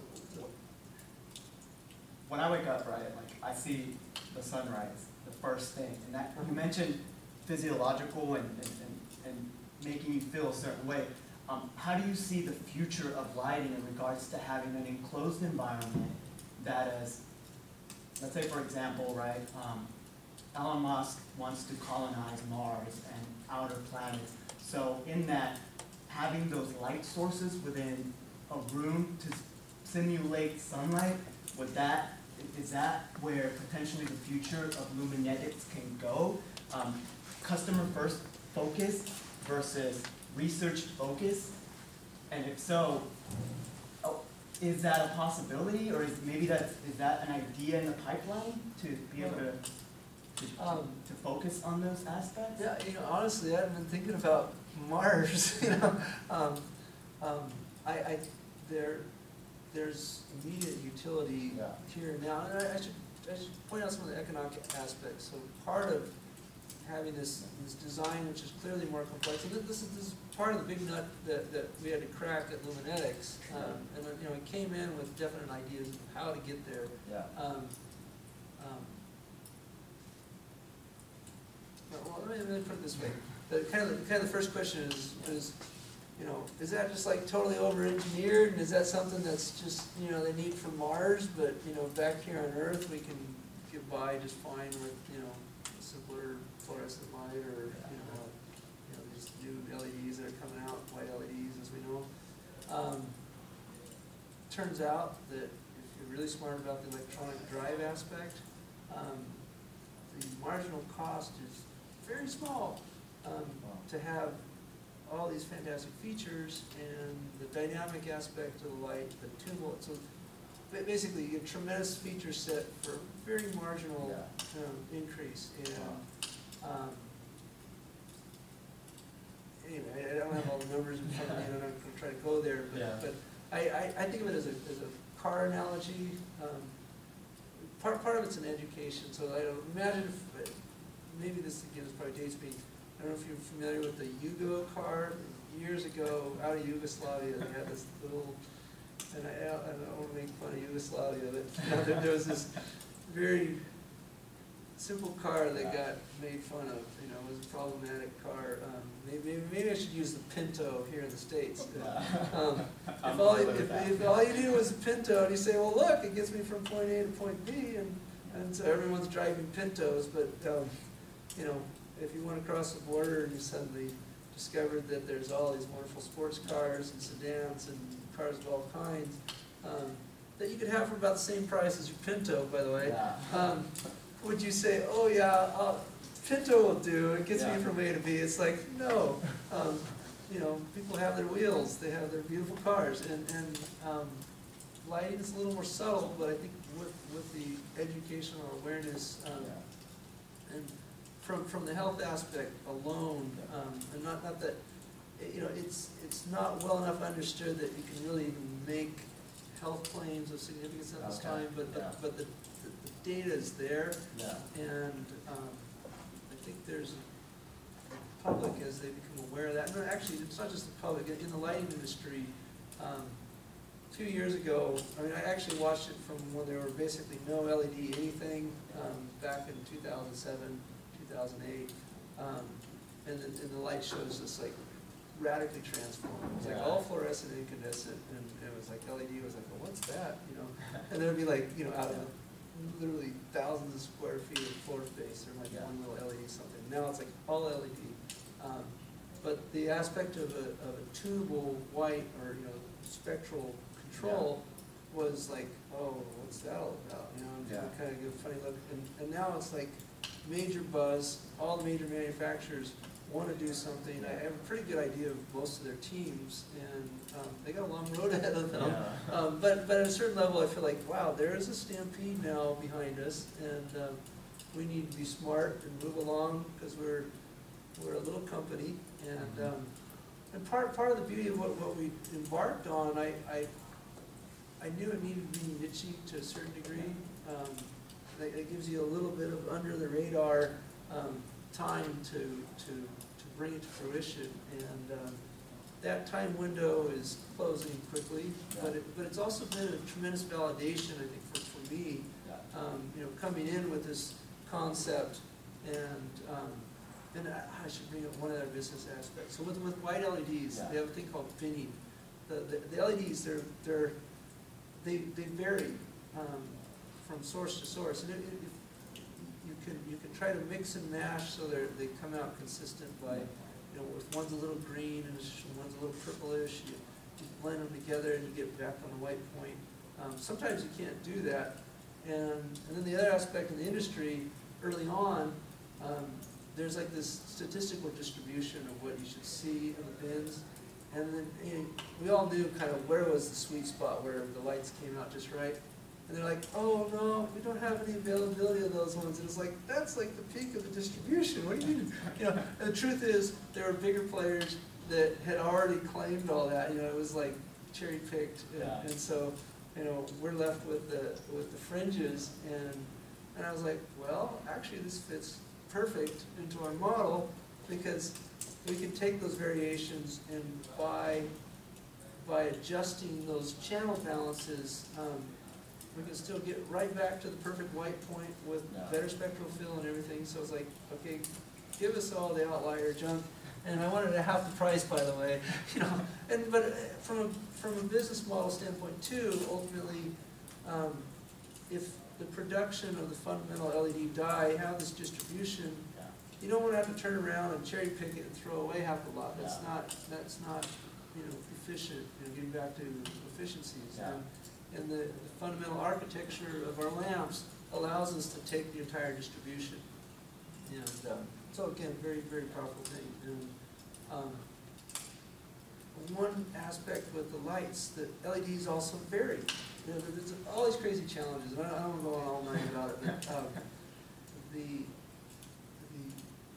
when I wake up, right, like I see the sunrise, the first thing, and that you mentioned physiological and, and, and, and making you feel a certain way. Um, how do you see the future of lighting in regards to having an enclosed environment that is, let's say for example, right, um, Elon Musk wants to colonize Mars and outer planets. So in that, having those light sources within a room to simulate sunlight, would that, is that where potentially the future of Lumenetix can go? Um, customer first focus versus research focus? And if so, oh, is that a possibility, or is maybe that is that an idea in the pipeline to be able to to, to, Um, to focus on those aspects? Yeah, you know, honestly, I haven't been thinking about Mars. You know, um, um, I, I, there, there's immediate utility Yeah. here and now. And I, I should I should point out some of the economic aspects. So part of having this this design, which is clearly more complex, and this is this is part of the big nut that, that we had to crack at Lumenetix. Um, and then, you know, we came in with definite ideas of how to get there. Yeah. Um, um, well, let me, let me put it this way. The kind of the, kind of the first question is is you know, is that just like totally over-engineered, and is that something that's just, you know, they need for Mars, but, you know, back here on Earth we can get by just fine with, you know, simpler fluorescent light, or, you know, you know, these new L E Ds that are coming out, white L E Ds, as we know. Um, turns out that if you're really smart about the electronic drive aspect, um, the marginal cost is very small um, to have all these fantastic features, and the dynamic aspect of the light, the tunable. So ba- basically, you get a tremendous feature set for very marginal Yeah. um, increase. And um, anyway, I I don't have all the numbers in front of me, and I'm not going to try to go there. But, Yeah. but I, I, I think of it as a, as a car analogy. Um, part part of it's an education. So I don't imagine if maybe this again is probably dates me. I don't know if you're familiar with the Yugo car. Years ago, out of Yugoslavia, they had this little, and I, I don't want to make fun of Yugoslavia, but you know, there, there was this very simple car that got made fun of. You know, it was a problematic car. Um, maybe, maybe I should use the Pinto here in the States. Um, if, all, if, if all you needed was a Pinto, and you say, well, look, it gets me from point A to point B, and, and so everyone's driving Pintos, but, um, you know, if you went across the border and you suddenly discovered that there's all these wonderful sports cars and sedans and cars of all kinds um, that you could have for about the same price as your Pinto, by the way, Yeah. um, would you say, oh yeah, uh, Pinto will do, it gets Yeah. me from A to B? It's like, no. Um, you know, people have their wheels, they have their beautiful cars, and, and um, lighting is a little more subtle, but I think with, with the educational awareness um, Yeah. and From, from the health aspect alone, um, and not, not that, you know, it's, it's not well enough understood that you can really even make health claims of significance at this Okay, time, but, yeah. but, but the, the, the data is there, Yeah. and um, I think there's a public, as they become aware of that, no, actually, it's not just the public, in the lighting industry, um, two years ago, I mean, I actually watched it from when there were basically no L E D anything, um, back in two thousand seven, two thousand eight, um, and, the, and the light shows this like radically transformed. It was like Yeah. all fluorescent incandescent, and it was like L E D was like, well, what's that? You know, and there would be like, you know, out of literally thousands of square feet of floor space, there might be Yeah. one little L E D something. Now it's like all L E D. Um, but the aspect of a, of a tunable white or, you know, spectral control was like, oh, what's that all about? You know, and Yeah. kind of give a funny look. And, and now it's like major buzz. All the major manufacturers want to do something. I have a pretty good idea of most of their teams, and um, they got a long road ahead of them. Yeah. Um, but, but at a certain level, I feel like, wow, there is a stampede now behind us, and um, we need to be smart and move along because we're we're a little company, and um, and part part of the beauty of what, what we embarked on, I, I I knew it needed to be niche to a certain degree. Um, it, it gives you a little bit of under the radar um, time to to to bring it to fruition, and um, that time window is closing quickly. But it, but it's also been a tremendous validation, I think, for for me. Um, you know, coming in with this concept, and um, and I, I should bring up one other business aspect. So with with white L E Ds, Yeah. they have a thing called binning. The, the the L E Ds, they're they're they they vary um, from source to source, and it, it, you can you can try to mix and mash so they they come out consistent by, you know, if one's a little green and one's a little purplish, you, you blend them together and you get back on the white point. Um, sometimes you can't do that. And, and then the other aspect of the industry, early on, um, there's like this statistical distribution of what you should see in the bins. And then, you know, we all knew kind of where was the sweet spot, where the lights came out just right. And they're like, oh no, we don't have any availability of those ones. And it's like, that's like the peak of the distribution. What do you mean? You know, and the truth is, there were bigger players that had already claimed all that. You know, it was like cherry picked. And, Yeah. and so, you know, we're left with the, with the fringes, and, and I was like, well, actually this fits perfect into our model, because we can take those variations and by, by adjusting those channel balances, um, we can still get right back to the perfect white point with Yeah. better spectral fill and everything. So it's like, okay, give us all the outlier junk. And I wanted to half the price, by the way, you know. And but from a from a business model standpoint too, ultimately, um, if the production of the fundamental L E D die have this distribution, Yeah. you don't want to have to turn around and cherry pick it and throw away half the lot. That's Yeah. not that's not you know efficient. You know, getting back to efficiencies. Yeah. And, and the, the fundamental architecture of our lamps allows us to take the entire distribution. And uh, so again, very, very powerful thing. And um, one aspect with the lights, the L E Ds also vary. You know, there's all these crazy challenges. And I don't want to go on all night about it, but um, the, the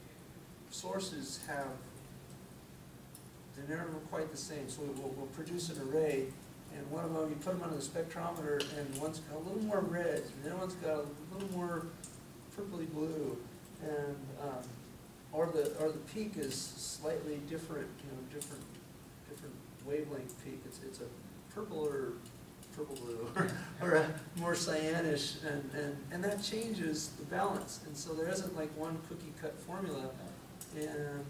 sources have, they're never quite the same. So we'll, we'll produce an array, and one of them, you put them under the spectrometer, and one's got a little more red, and then one's got a little more purpley blue, and um, or the or the peak is slightly different, you know, different different wavelength peak. It's it's a purple or purple blue, or, or a more cyanish, and, and and that changes the balance. And so there isn't like one cookie cut formula, and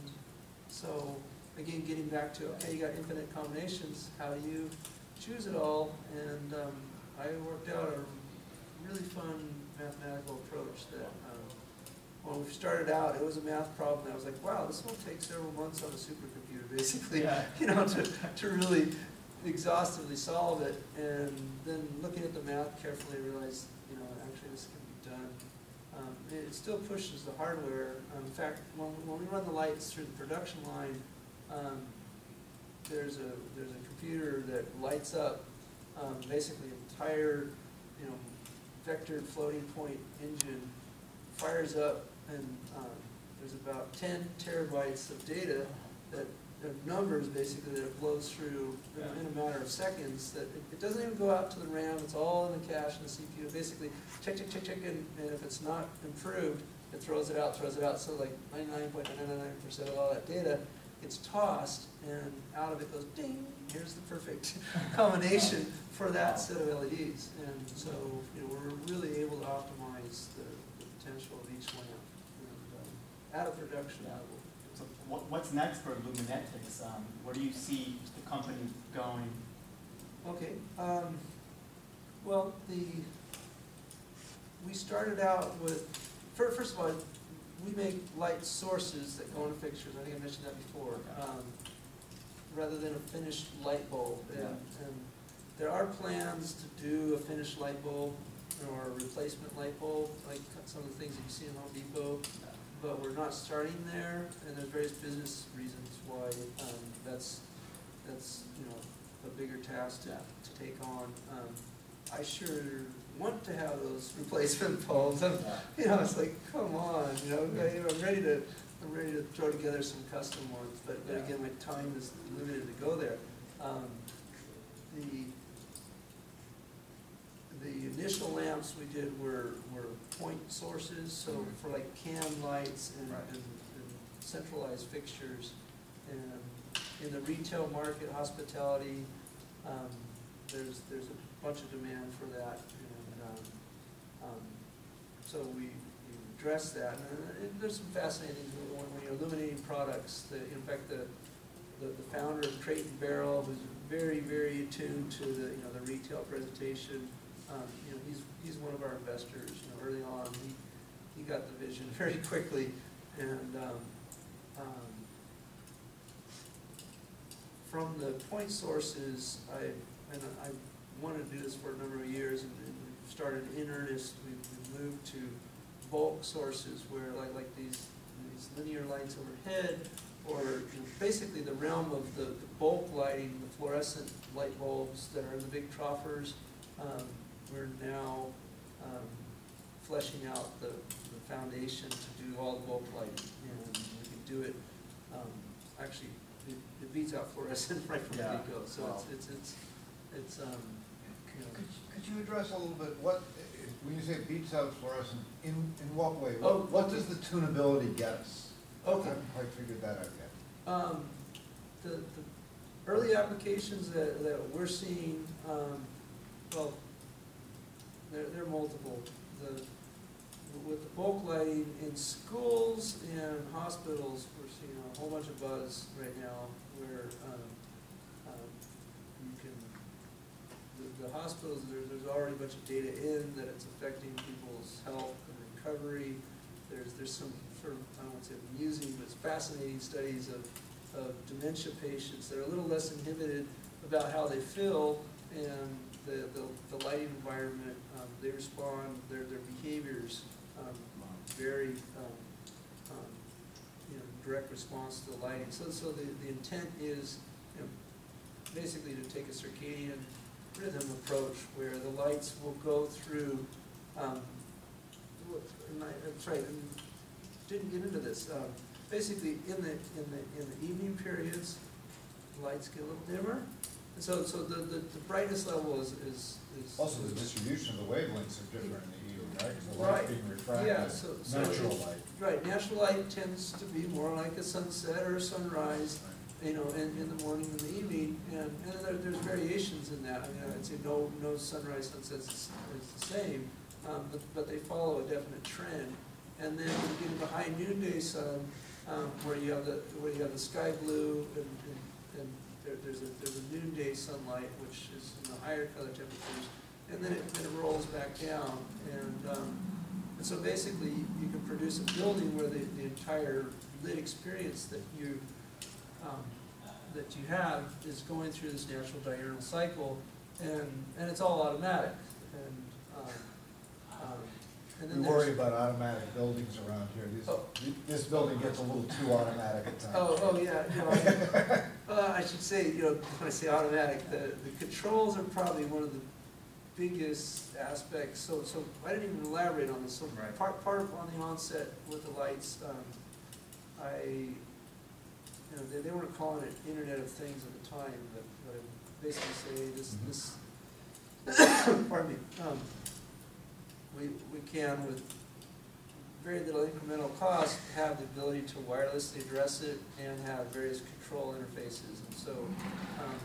so again, getting back to okay, you got infinite combinations. How do you choose it all? And um, I worked out a really fun mathematical approach that um, when we started out, it was a math problem. I was like, wow, this will take several months on a supercomputer, basically, Yeah. you know, to, to really exhaustively solve it. And then looking at the math carefully, I realized, you know, actually this can be done. Um, it still pushes the hardware. Um, in fact, when, when we run the lights through the production line, um, there's a there's a computer that lights up um, basically an entire, you know, vectored floating point engine, fires up, and um, there's about ten terabytes of data that of numbers basically that it blows through in, Yeah. in a matter of seconds. That it, it doesn't even go out to the RAM. It's all in the cache and the C P U. Basically, check, check, check, check, and, and if it's not improved, it throws it out, throws it out. So like ninety-nine point nine nine nine percent of all that data gets tossed, and out of it goes ding. Here's the perfect combination for that set of L E Ds. And so, you know, we're really able to optimize the, the potential of each lamp and, um, at a production Yeah. level. So what, what's next for Lumenetix? Um, where do you see the company going? Okay. Um, well, the we started out with fir- first of all, we make light sources that go into fixtures. I think I mentioned that before. Um, rather than a finished light bulb, and, Yeah. and there are plans to do a finished light bulb or a replacement light bulb, like some of the things that you see in Home Depot. But we're not starting there, and there's various business reasons why um, that's that's you know a bigger task to, to take on. Um, I sure want to have those replacement bulbs. I'm, you know, it's like, come on, you know, I, I'm ready to I'm ready to throw together some custom ones, but, but again, my time is limited to go there. Um, the The initial lamps we did were, were point sources, so for like cam lights and, Right. and, and centralized fixtures. And in the retail market, hospitality, um, there's there's a bunch of demand for that. And um, um, so we, we address that. And it, there's some fascinating things when, when you're illuminating products. The, in fact, the, the the founder of Crate and Barrel was very, very attuned to the you know the retail presentation. Um, you know, he's he's one of our investors. You know, early on, he he got the vision very quickly, and um, um, from the point sources, I and I wanted to do this for a number of years, and, and we started in earnest. We, we moved to bulk sources where, like like these these linear lights overhead, or you know, basically the realm of the, the bulk lighting, the fluorescent light bulbs that are in the big troffers. Um, We're now um, fleshing out the, the foundation to do all the bulk lighting, and we can do it. Um, actually, it, it beats out fluorescent right from Yeah. the get-go. So Wow. it's it's it's it's um, you know, could you address a little bit, what, when you say it beats out fluorescent, in, in what way? Oh, What, what does the tunability get us? Okay. I haven't quite figured that out yet. Um, the, the early applications that, that we're seeing, um, well, there, there are multiple. The, with the bulk lighting in schools and hospitals, we're seeing a whole bunch of buzz right now where um, um, you can, the, the hospitals, there, there's already a bunch of data in that it's affecting people's health and recovery. There's, there's some sort of, I don't want to say amusing, but it's fascinating studies of, of dementia patients that are a little less inhibited about how they feel and the, the, the lighting environment, um, they respond, their, their behaviors, um, very, um, um, you know, direct response to the lighting. So, so the, the intent is, you know, basically to take a circadian rhythm approach where the lights will go through, um, and I, I'm sorry, I didn't get into this. Um, basically, in the in the in the evening periods, the lights get a little dimmer, and so so the the, the brightness level is is, is Also, the is, distribution of the wavelengths are different in the evening, right? Because the Right. light's being refracted, Yeah, so- so natural it- light. right. Natural light tends to be more like a sunset or a sunrise, you know, in, in the morning and the evening, and, and there, there's variations in that. I mean, I'd say no no sunrise sunsets is, is the same, um, but but they follow a definite trend. And then when you get into high noonday sun, um, where you have the where you have the sky blue, and, and, and there, there's a there's a noonday sunlight, which is in the higher color temperatures, and then it, then it rolls back down, and um, and so basically you can produce a building where the, the entire lit experience that you um, that you have is going through this natural diurnal cycle, and and it's all automatic, and um, um, and then We there's- worry about automatic buildings around here. These, Oh. This building gets a little too automatic at times. Oh, oh, yeah, no, I, uh, I should say, you know, when I say automatic, the, the controls are probably one of the biggest aspects, so, so I didn't even elaborate on this, so Right. part, part of on the onset with the lights, um, I, you know, they, they weren't calling it Internet of Things at the time, but, but I would basically say this, Mhm. this, pardon me, um, we, we can, with very little incremental cost, have the ability to wirelessly address it and have various control interfaces. And so, um,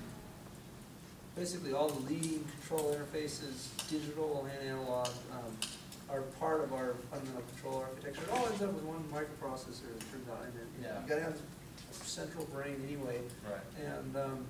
basically all the leading control interfaces, digital and analog, um, are part of our fundamental control architecture. It all ends up with one microprocessor, it turns out, and it, Yeah. you gotta have a central brain anyway. Right. And, um,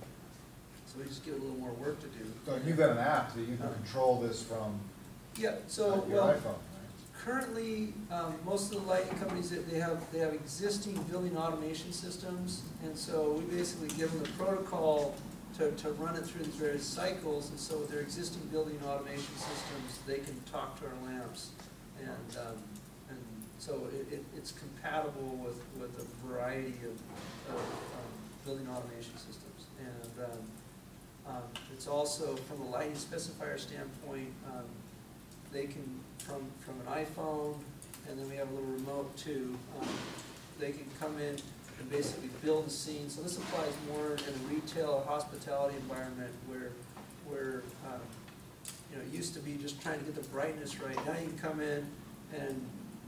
so we just get a little more work to do. So you've got an app that you can control this from Yeah, so, uh, your well, iPhone, right? currently, um, most of the lighting companies, they they have, they have existing building automation systems, and so we basically give them the protocol to, to run it through these various cycles, and so with their existing building automation systems, they can talk to our lamps, and, um, and so it, it, it's compatible with, with a variety of, of, um, building automation systems, and, um, um, it's also, from a lighting specifier standpoint, um, they can, from, from an iPhone, and then we have a little remote too, um, they can come in and basically build a scene. So this applies more in a retail or hospitality environment where, where um, you know, it used to be just trying to get the brightness right. Now you can come in and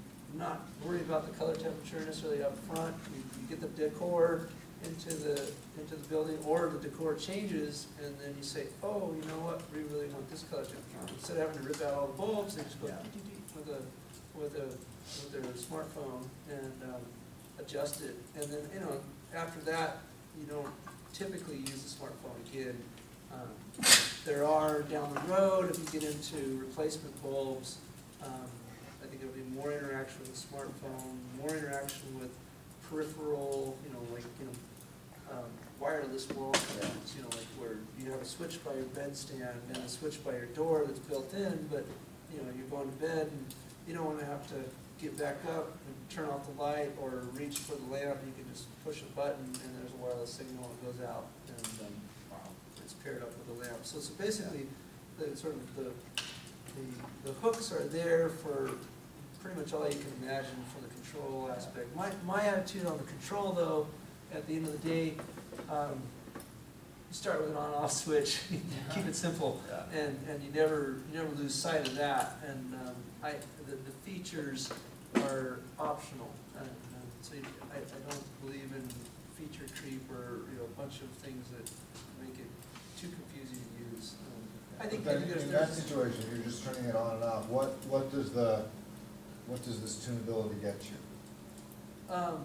not worry about the color temperature necessarily up front. You, you get the decor into the into the building, or the decor changes, and then you say, oh, you know what, we really want this color temperature. Instead of having to rip out all the bulbs, they just go Yeah. dee, dee, dee, with a with a with their smartphone and um, adjust it. And then, you know, after that, you don't typically use the smartphone again. Um, there are down the road, if you get into replacement bulbs, um, I think there'll be more interaction with the smartphone, more interaction with peripheral, you know, like, you know, um, wireless wall connections, you know, like where you have a switch by your bedstand and a switch by your door that's built in, but, you know, you're going to bed and you don't want to have to get back up and turn off the light or reach for the lamp. You can just push a button and there's a wireless signal that goes out, and um, it's paired up with the lamp. So, so basically, the sort of the, the the hooks are there for pretty much all you can imagine for the control aspect. My my attitude on the control, though, at the end of the day, um, you start with an on-off switch, keep it simple, Yeah. and, and you never, you never lose sight of that. And um, I, the, the features are optional. And, and so you, I, I don't believe in feature creep or, you know, a bunch of things that make it too confusing to use. Um, I think But then there's, in that there's, situation, you're just turning it on and off, what, what does the, what does this tunability get you? um,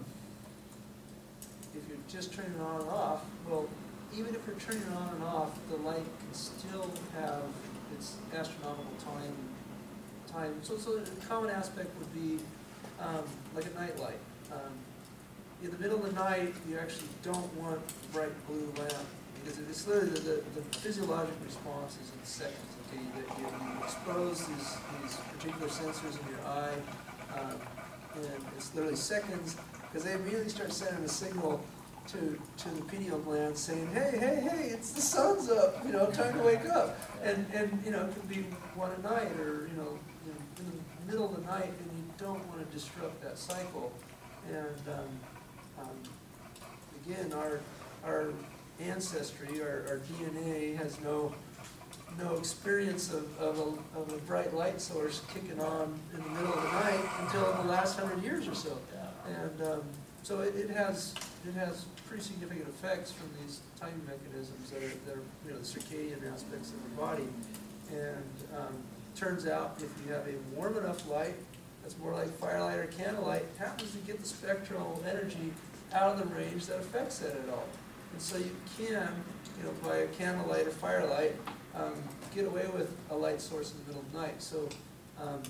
if you're just turning it on and off, well, even if you're turning it on and off, the light can still have its astronomical time. Time. So, so a common aspect would be um, like a night light. Um, in the middle of the night, you actually don't want bright blue lamp because it's literally the, the, the physiologic response is in seconds. Okay, that you, you expose these, these particular sensors in your eye, um, and it's literally seconds because they immediately start sending a signal to to the pineal gland saying, hey, hey, hey, it's the sun's up, you know, time to wake up. And and you know, it could be one at night or you know, in the middle of the night, and you don't want to disrupt that cycle. And um, um, again, our our ancestry, our, our D N A has no no experience of, of, a, of a bright light source kicking on in the middle of the night until the last hundred years or so. And um, so it, it has it has pretty significant effects from these timing mechanisms that are, that are you know, the circadian aspects of the body. And um, turns out if you have a warm enough light, that's more like firelight or candlelight, it happens to get the spectral energy out of the range that affects that at all. And so you can, you know, by a candlelight or firelight, um, get away with a light source in the middle of the night. So um,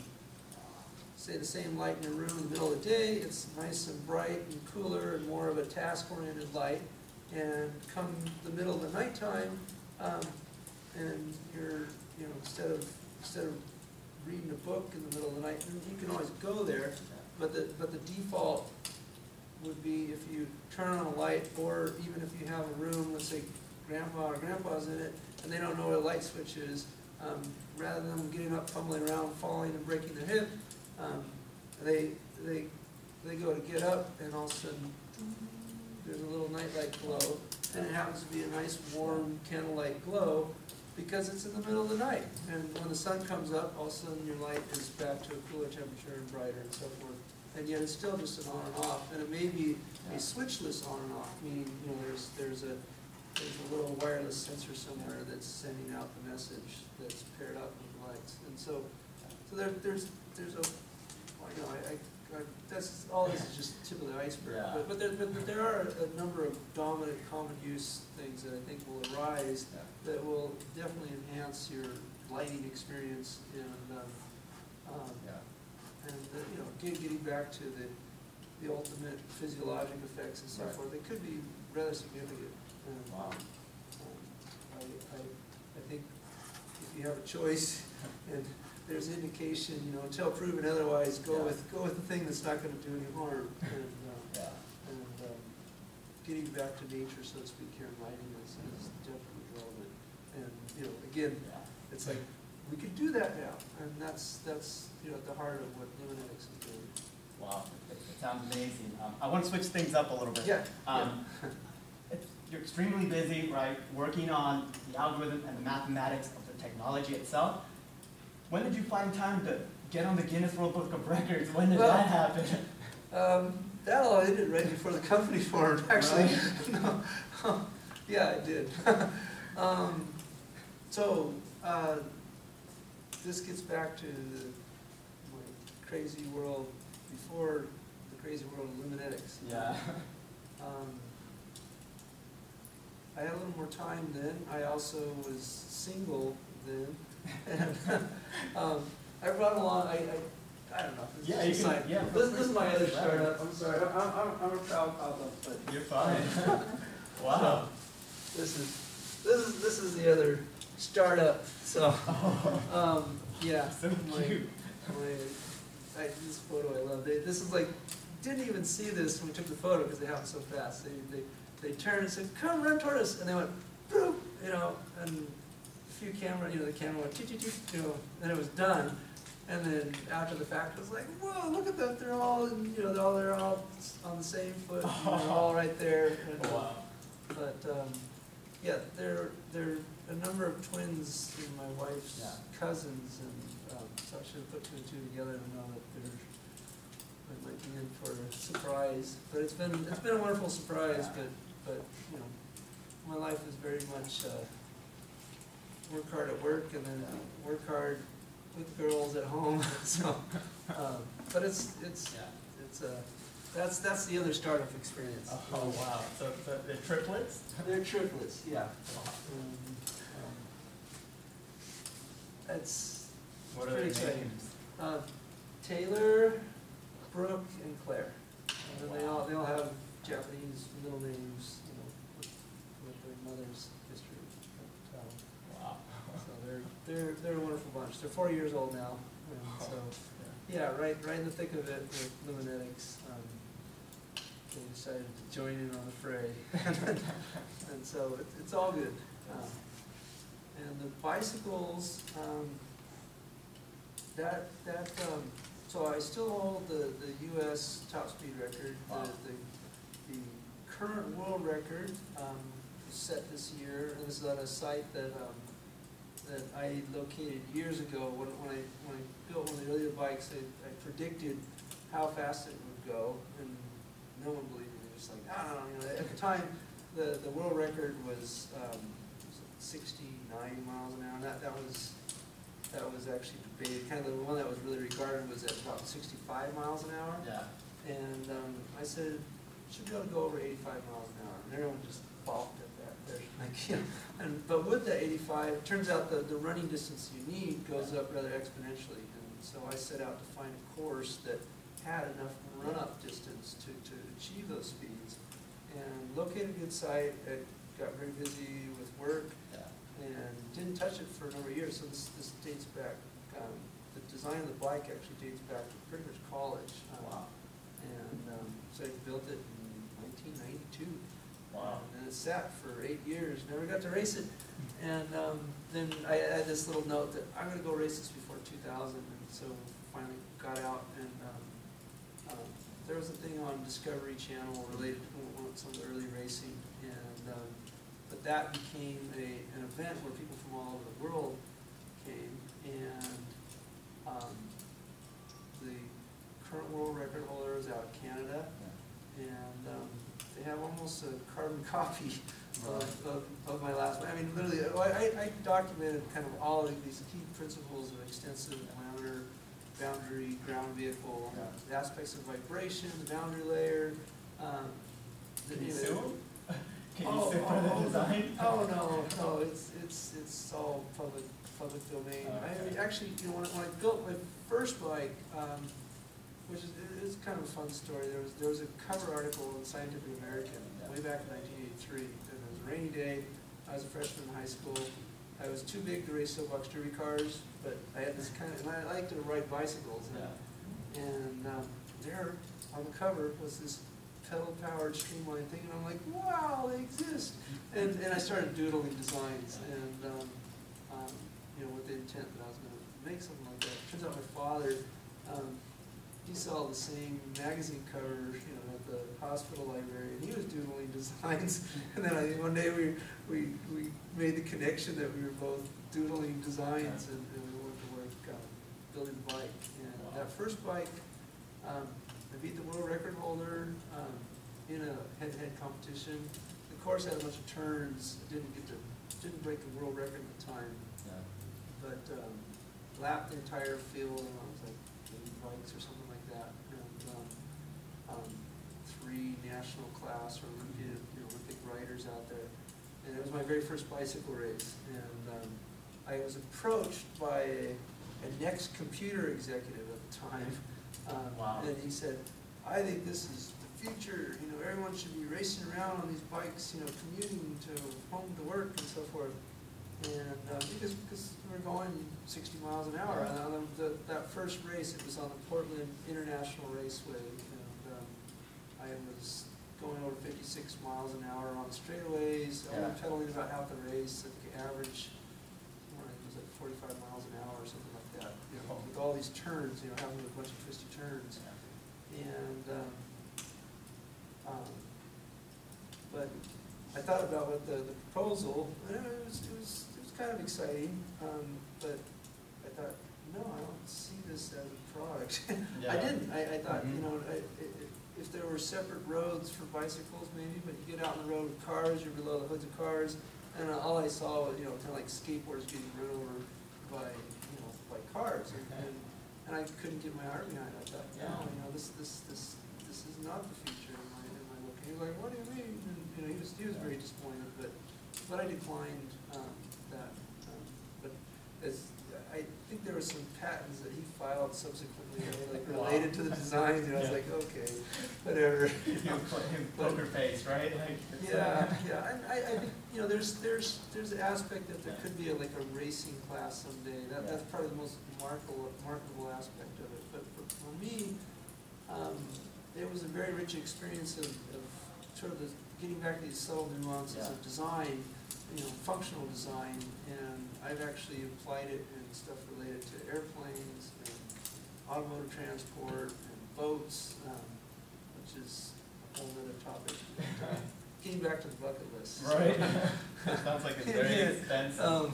say the same light in your room in the middle of the day, it's nice and bright and cooler and more of a task-oriented light. And come the middle of the nighttime, um, and you're, you know, instead of instead of reading a book in the middle of the night, you can always go there. But the but the default would be if you turn on a light, or even if you have a room, let's say grandpa or grandpa's in it, and they don't know what a light switch is, um, rather than them getting up, fumbling around, falling and breaking their hip, um, they they they go to get up, and all of a sudden there's a little nightlight glow, and it happens to be a nice warm candlelight glow because it's in the middle of the night. And when the sun comes up, all of a sudden your light is back to a cooler temperature and brighter and so forth. And yet it's still just an on and off, and it may be a switchless on and off, meaning you know there's there's a there's a little wireless sensor somewhere that's sending out the message that's paired up with the lights. And so so there there's there's a well, you know I, I, I that's all this is just tip of the iceberg. Yeah. But but there but, but there are a number of dominant common use things that I think will arise Yeah. that will definitely enhance your lighting experience and um, um, Yeah. and uh, you know, get, getting back to the the ultimate physiologic effects and so Right. forth, they could be rather significant. And, Wow. um, I, I, I think if you have a choice and there's indication, you know, until proven otherwise, go Yeah. with go with the thing that's not going to do any harm. And, um, Yeah. and um, getting back to nature, so to speak, here in lighting is, is definitely relevant. And you know, again, Yeah. it's like we could do that now, and that's that's you know at the heart of what Lumenetix is doing. Wow, it, it sounds amazing. Um, I want to switch things up a little bit. Yeah. Um, it's, you're extremely busy, right, working on the algorithm and the mathematics of the technology itself. When did you find time to get on the Guinness World Book of Records? When did Well, that happen? Um, that all ended right before the company formed, actually. Right. No. Yeah, I did. um, so, uh, this gets back to the my crazy world before the crazy world of Lumenetix. Yeah. Um, I had a little more time then. I also was single then. And, um, I brought along, I, I, I don't know. This Yeah, is you just can- like- yeah, This, this is my other Right. startup. I'm sorry. I'm, I'm, I'm a proud papa, but You're fine. Wow. this is this is this is the other startup. So, um, yeah. So my, cute. my, I, this photo I love. They, this is like didn't even see this when we took the photo because they happened so fast. They they they turned and said, "Come run toward us," and they went, "Boop," you know, and a few camera, you know, the camera went, "Toot, toot, toot," you know, and it was done. And then after the fact, it was like, "Whoa, look at them! They're all, in, you know, they're all they're all on the same foot. And they're all right there." And, Wow. But um, yeah, there, there are a number of twins in my wife's Yeah. cousins, and um, so I should have put two and two together and know that they're, I might be in for a surprise. But it's been, it's been a wonderful surprise, Yeah. but, but, you know, my life is very much uh, work hard at work and then work hard with girls at home. So, um, but it's, it's, Yeah. it's, uh, that's, that's the other startup experience. Oh, wow. So, so the triplets? They're triplets, yeah. Wow. Um, um, That's What are pretty their exciting. names? Uh, Taylor, Brooke, and Claire. And they all, they all have Japanese middle names, you know, with, with their mother's history. But, um, Wow. so they're, they're, they're a wonderful bunch. They're four years old now, and so, yeah, right, right in the thick of it with Lumenetix. Um, they decided to join in on the fray. And so it, it's all good. Um, and the bicycles, um, that, that, um, so I still hold the, the U S top speed record. Wow. The, the, the current world record, um, was set this year, and this is at a site that, um, that I located years ago. When, when I, when I built one of the earlier bikes, I, I predicted how fast it would go, and no one believed me. They were just like, I don't know, you know, at the time, the, the world record was, um, was it sixty-nine miles an hour. That, that was, that was actually debated. Kind of the one that was really regarded was at about sixty-five miles an hour. Yeah. And um, I said, should be able to go over eighty-five miles an hour. And everyone just balked at that. They're like, you know, and, but with the eighty-five, it turns out the, the running distance you need goes up rather exponentially. And so I set out to find a course that had enough run-up distance to, to achieve those speeds. And located a good site. It got very busy with work. Yeah. And didn't touch it for a number of years. So this, this dates back, um, the design of the bike actually dates back to pretty much college. Um, Wow. And um, so I built it in nineteen ninety-two. Wow. And it sat for eight years, never got to race it. And um, then I had this little note that I'm gonna go race this before two thousand, and so finally got out, and um, um, there was a thing on Discovery Channel related to some of the early racing, and um, but that became a, an event where people from all over the world came, and um, the current world record holder is out of Canada, and um, they have almost a carbon copy of, of, of my last one. I mean, literally, I, I documented kind of all of these key principles of extensive laminar boundary ground vehicle, Yeah. the aspects of vibration, the boundary layer. Um, the, Can you know, sue them? Can you Oh, sue for the oh, design? Oh, no, no, it's, it's, it's all public, public domain. I Okay. mean, actually, you know, when I, when I built my first bike, um, which is, it is kind of a fun story, there was, there was a cover article in Scientific American Yeah. way back in nineteen eighty-three, and it was a rainy day, I was a freshman in high school, I was too big to race soapbox derby cars, but I had this kind of, and I liked to ride bicycles, and, Yeah. and um, there on the cover was this pedal-powered streamline thing, and I'm like, wow, they exist. And, and I started doodling designs, and um, um, you know, with the intent that I was going to make something like that. Turns out my father, um, he saw the same magazine cover, you know, at the hospital library, and he was doodling designs. And then I, one day we, we, we made the connection that we were both doodling designs, and, and we went to work um, building the bike. And Wow. that first bike, um, I beat the world record holder um, in a head-to-head competition. The course had a bunch of turns. I didn't get to, didn't break the world record at the time, Yeah. but um, lapped the entire field, and I was like eighty bikes or something like that. And um, um, three national class or Olympic, you know, Olympic riders out there. And it was my very first bicycle race. And um, I was approached by a, a Next computer executive at the time. Um, Wow. And he said, I think this is the future, you know, everyone should be racing around on these bikes, you know, commuting to home to work and so forth. And uh, because, because we were going sixty miles an hour, and on the, that first race, it was on the Portland International Raceway, and um, I was going over fifty-six miles an hour on straightaways, Yeah. only pedaling about half the race, I think average, I think it was like forty-five miles an hour or something like that, you know, with all these turns, you know, having a bunch of twisty turns. And, um, um, but I I thought about what the, the proposal, and it was, it was, it was kind of exciting, um, but I thought, no, I don't see this as a product. Yeah. I didn't, I, I thought, you Mhm. know, I, I, if there were separate roads for bicycles maybe, but you get out on the road with cars, you're below the hoods of cars, and all I saw was, you know, kind of like skateboards getting run over by, you know, by cars, and, and, and I couldn't get my heart behind it. I thought, no, Yeah. you know, this, this, this, this is not the future in my, in my look. He was like, what do you mean? And, you know, he was, he was very disappointed, but, but I declined, um, that, um, but as, I think there were some patents that he filed subsequently, that were like related to the designs, and I was Yeah. like, okay, whatever. Him, him poker face, right? Like, it's, Yeah, uh, yeah, and I, I think, you know, there's, there's, there's an aspect that there could be a, like a racing class someday. That, that's probably the most remarkable, remarkable aspect of it. But for, for me, um, it was a very rich experience of, of sort of the, getting back to these subtle nuances Yeah. of design, you know, functional design, and I've actually applied it in stuff related to airplanes and automotive transport and boats, um, which is a whole other topic. But, uh, getting back to the bucket list. So, Right. Sounds like it's very Yeah. expensive. Um,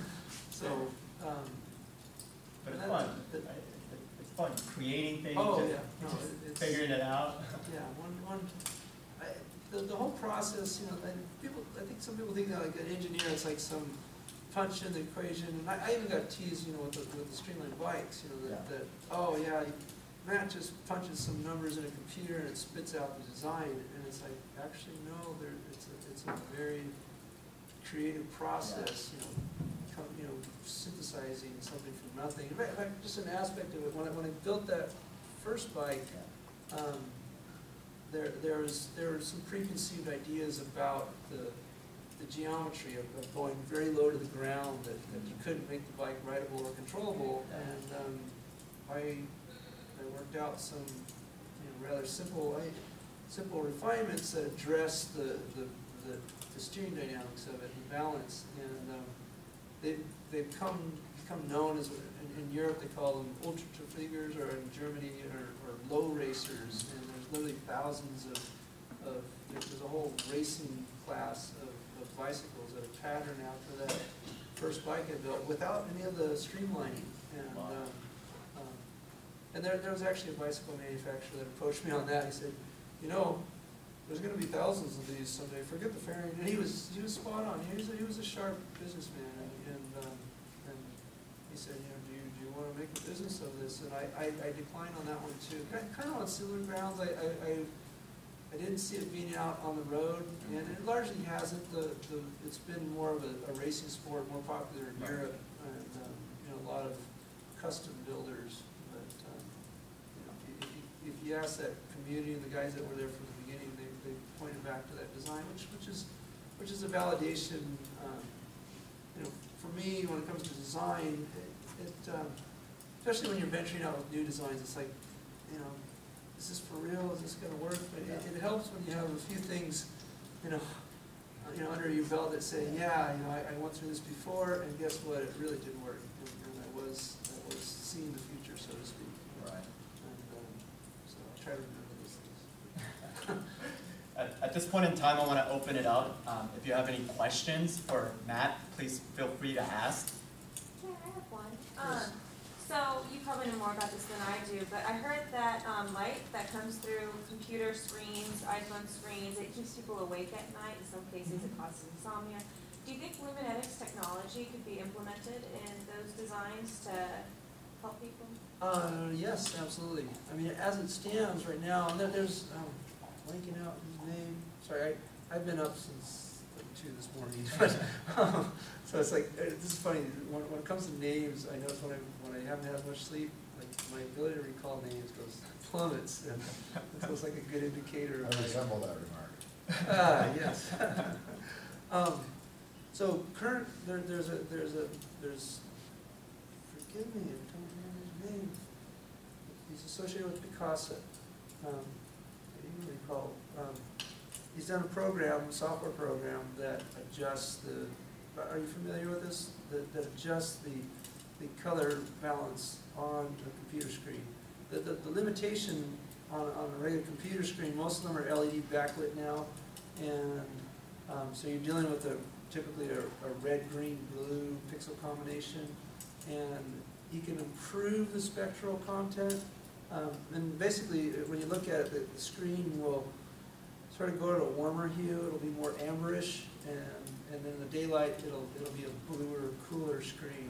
so, um, But it's that- fun. that- right? It's fun creating things, oh, just, yeah, no, just it- it's, figuring it out. yeah, one, one, I, the, the whole process, you know, and people, I think some people think that like an engineer is like some punch in the equation, and I, I even got teased, you know, with the, with the streamlined bikes, you know, that, Yeah. that, oh, yeah, Matt just punches some numbers in a computer and it spits out the design, and it's like, actually, no, there, it's a, it's a very creative process, you know, come, you know, synthesizing something from nothing. In fact, in fact, just an aspect of it, when I, when I built that first bike, um, there, there was, there were some preconceived ideas about the, the geometry of, of going very low to the ground, that, that you couldn't make the bike rideable or controllable, and, um, I, I worked out some, you know, rather simple, I, simple refinements that address the, the, the, the steering dynamics of it, and the balance, and, um, they've, they've come, become known as, in, in Europe they call them ultra-figures, or in Germany, or, or low racers, and there's literally thousands of, of, there's a whole racing class of, of bicycles that are patterned after that first bike I built, without any of the streamlining, and, Wow. um, um, and there, there was actually a bicycle manufacturer that approached me on that. He said, you know, there's going to be thousands of these someday. Forget the fairing. And he was he was spot on. He was a, he was a sharp businessman, and and, um, and he said, you know, do you do you want to make a business of this? And I I, I declined on that one too. Kind, kind of on similar grounds. I, I I I didn't see it being out on the road, and it largely hasn't. The the it's been more of a, a racing sport, more popular in Right. Europe, and um, you know, a lot of custom builders. If you, if you ask that community, the guys that were there from the beginning, they, they pointed back to that design, which, which is, which is a validation. Um, you know, for me, when it comes to design, it, it um, especially when you're venturing out with new designs, it's like, you know, is this for real? Is this going to work? But it, it helps when you have a few things, you know, you know, under your belt that say, yeah, you know, I, I went through this before, and guess what? It really did work, and, and I was, I was seeing the future, so to speak. Right. And, um, so I'll try to remember these things. At, at this point in time, I want to open it up. Um, if you have any questions for Matt, please feel free to ask. Yeah, I have one. Um, so you probably know more about this than I do, but I heard that um, light that comes through computer screens, iPhone screens, it keeps people awake at night. In some cases, it causes insomnia. Do you think Lumenetix technology could be implemented in those designs to help people? Uh, yes, absolutely. I mean, as it stands right now, and there, there's, um, blanking out his name. Sorry, I, I've been up since like two this morning. But, um, so it's like, uh, this is funny, when, when it comes to names, I notice when I, when I haven't had much sleep, like my ability to recall names goes plummets, and so it's like a good indicator of I my- resemble that remark. Ah, yes. um, so current, there, there's a, there's a, there's, forgive me, I don't remember his name. He's associated with Picasso. Um, I didn't recall. Um, he's done a program, a software program that adjusts the, are you familiar with this? That, that adjusts the, the color balance on the computer screen. The, the, the limitation on, on a regular computer screen, most of them are L E D backlit now, and Um, so you're dealing with a typically a, a red, green, blue pixel combination, and you can improve the spectral content. Um, and basically, when you look at it, the, the screen will sort of go to a warmer hue. It'll be more amberish, and and then in the daylight, it'll it'll be a bluer, cooler screen.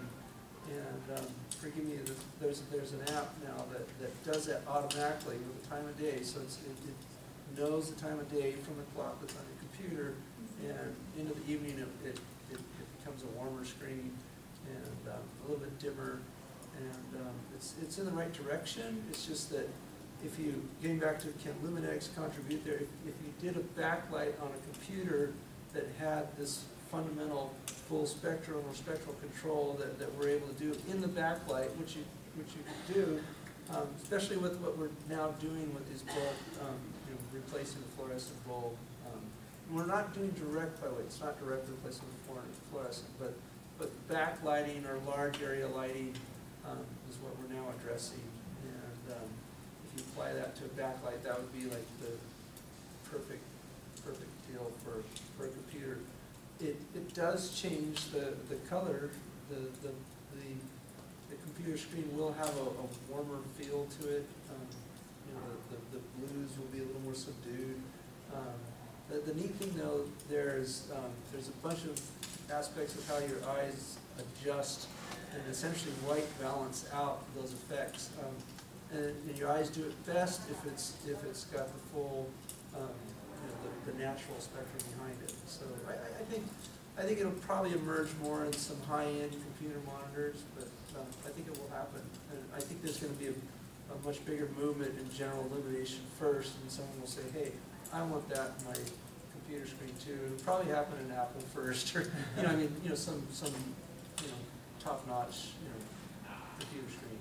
And um, forgive me, there's there's an app now that, that does that automatically with the time of day. So it's, it, it knows the time of day from the clock that's on your computer, and into the evening it it, it, it becomes a warmer screen and um, a little bit dimmer. And um, it's it's in the right direction. It's just that if you, getting back to can Lumenetix contribute there, if, if you did a backlight on a computer that had this fundamental full spectrum or spectral control that, that we're able to do in the backlight, which you which you can do, um, especially with what we're now doing with these bulb, um, you know, replacing the fluorescent bulb. Um, we're not doing direct, by the way, it's not direct replacement of fluorescent, but but backlighting or large area lighting um, is what we're now addressing. And um, if you apply that to a backlight, that would be like the perfect perfect deal for for a computer. It, it does change the, the color. The, the, the, the computer screen will have a, a warmer feel to it. Um, you know, the, the, the blues will be a little more subdued. Um, the, the neat thing though, there's, um, there's a bunch of aspects of how your eyes adjust and essentially white balance out those effects. Um, and, and your eyes do it best if it's, if it's got the full um, You know, the, the natural spectrum behind it. So I, I think I think it'll probably emerge more in some high-end computer monitors, but um, I think it will happen. And I think there's going to be a, a much bigger movement in general illumination first, and someone will say, "Hey, I want that in my computer screen too." It'll probably happen in Apple first, or you know, I mean, you know, some some you know top-notch you know computer screen,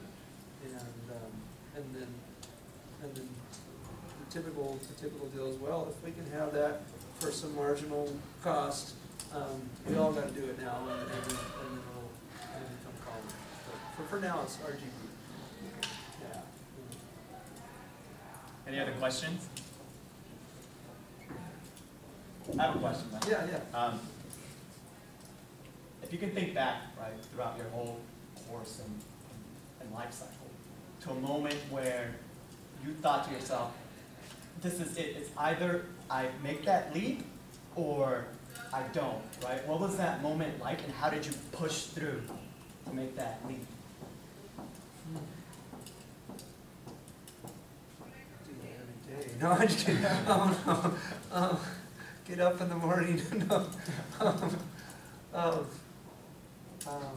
and um, and then and then. Typical, the typical deal as well. If we can have that for some marginal cost, um, we all got to do it now, and, and, then, and then it'll, it'll become common. But for, for now, it's R G B. Yeah. Any other questions? I have a question, Mike. Yeah, yeah. Um, if you can think back, right, throughout your whole course and, and life cycle, to a moment where you thought to yourself, this is it. It's either I make that leap or I don't, right? What was that moment like, and how did you push through to make that leap? Do that every day. No, I'm just kidding. Um, no. Um, get up in the morning. no. Um, um, um,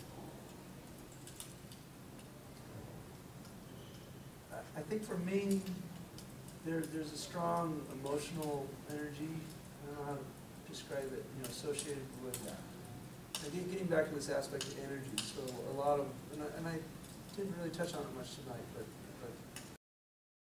I think for me, There, there's a strong emotional energy. I don't know how to describe it. You know, associated with that. Again, getting back to this aspect of energy. So a lot of, and I, and I didn't really touch on it much tonight, but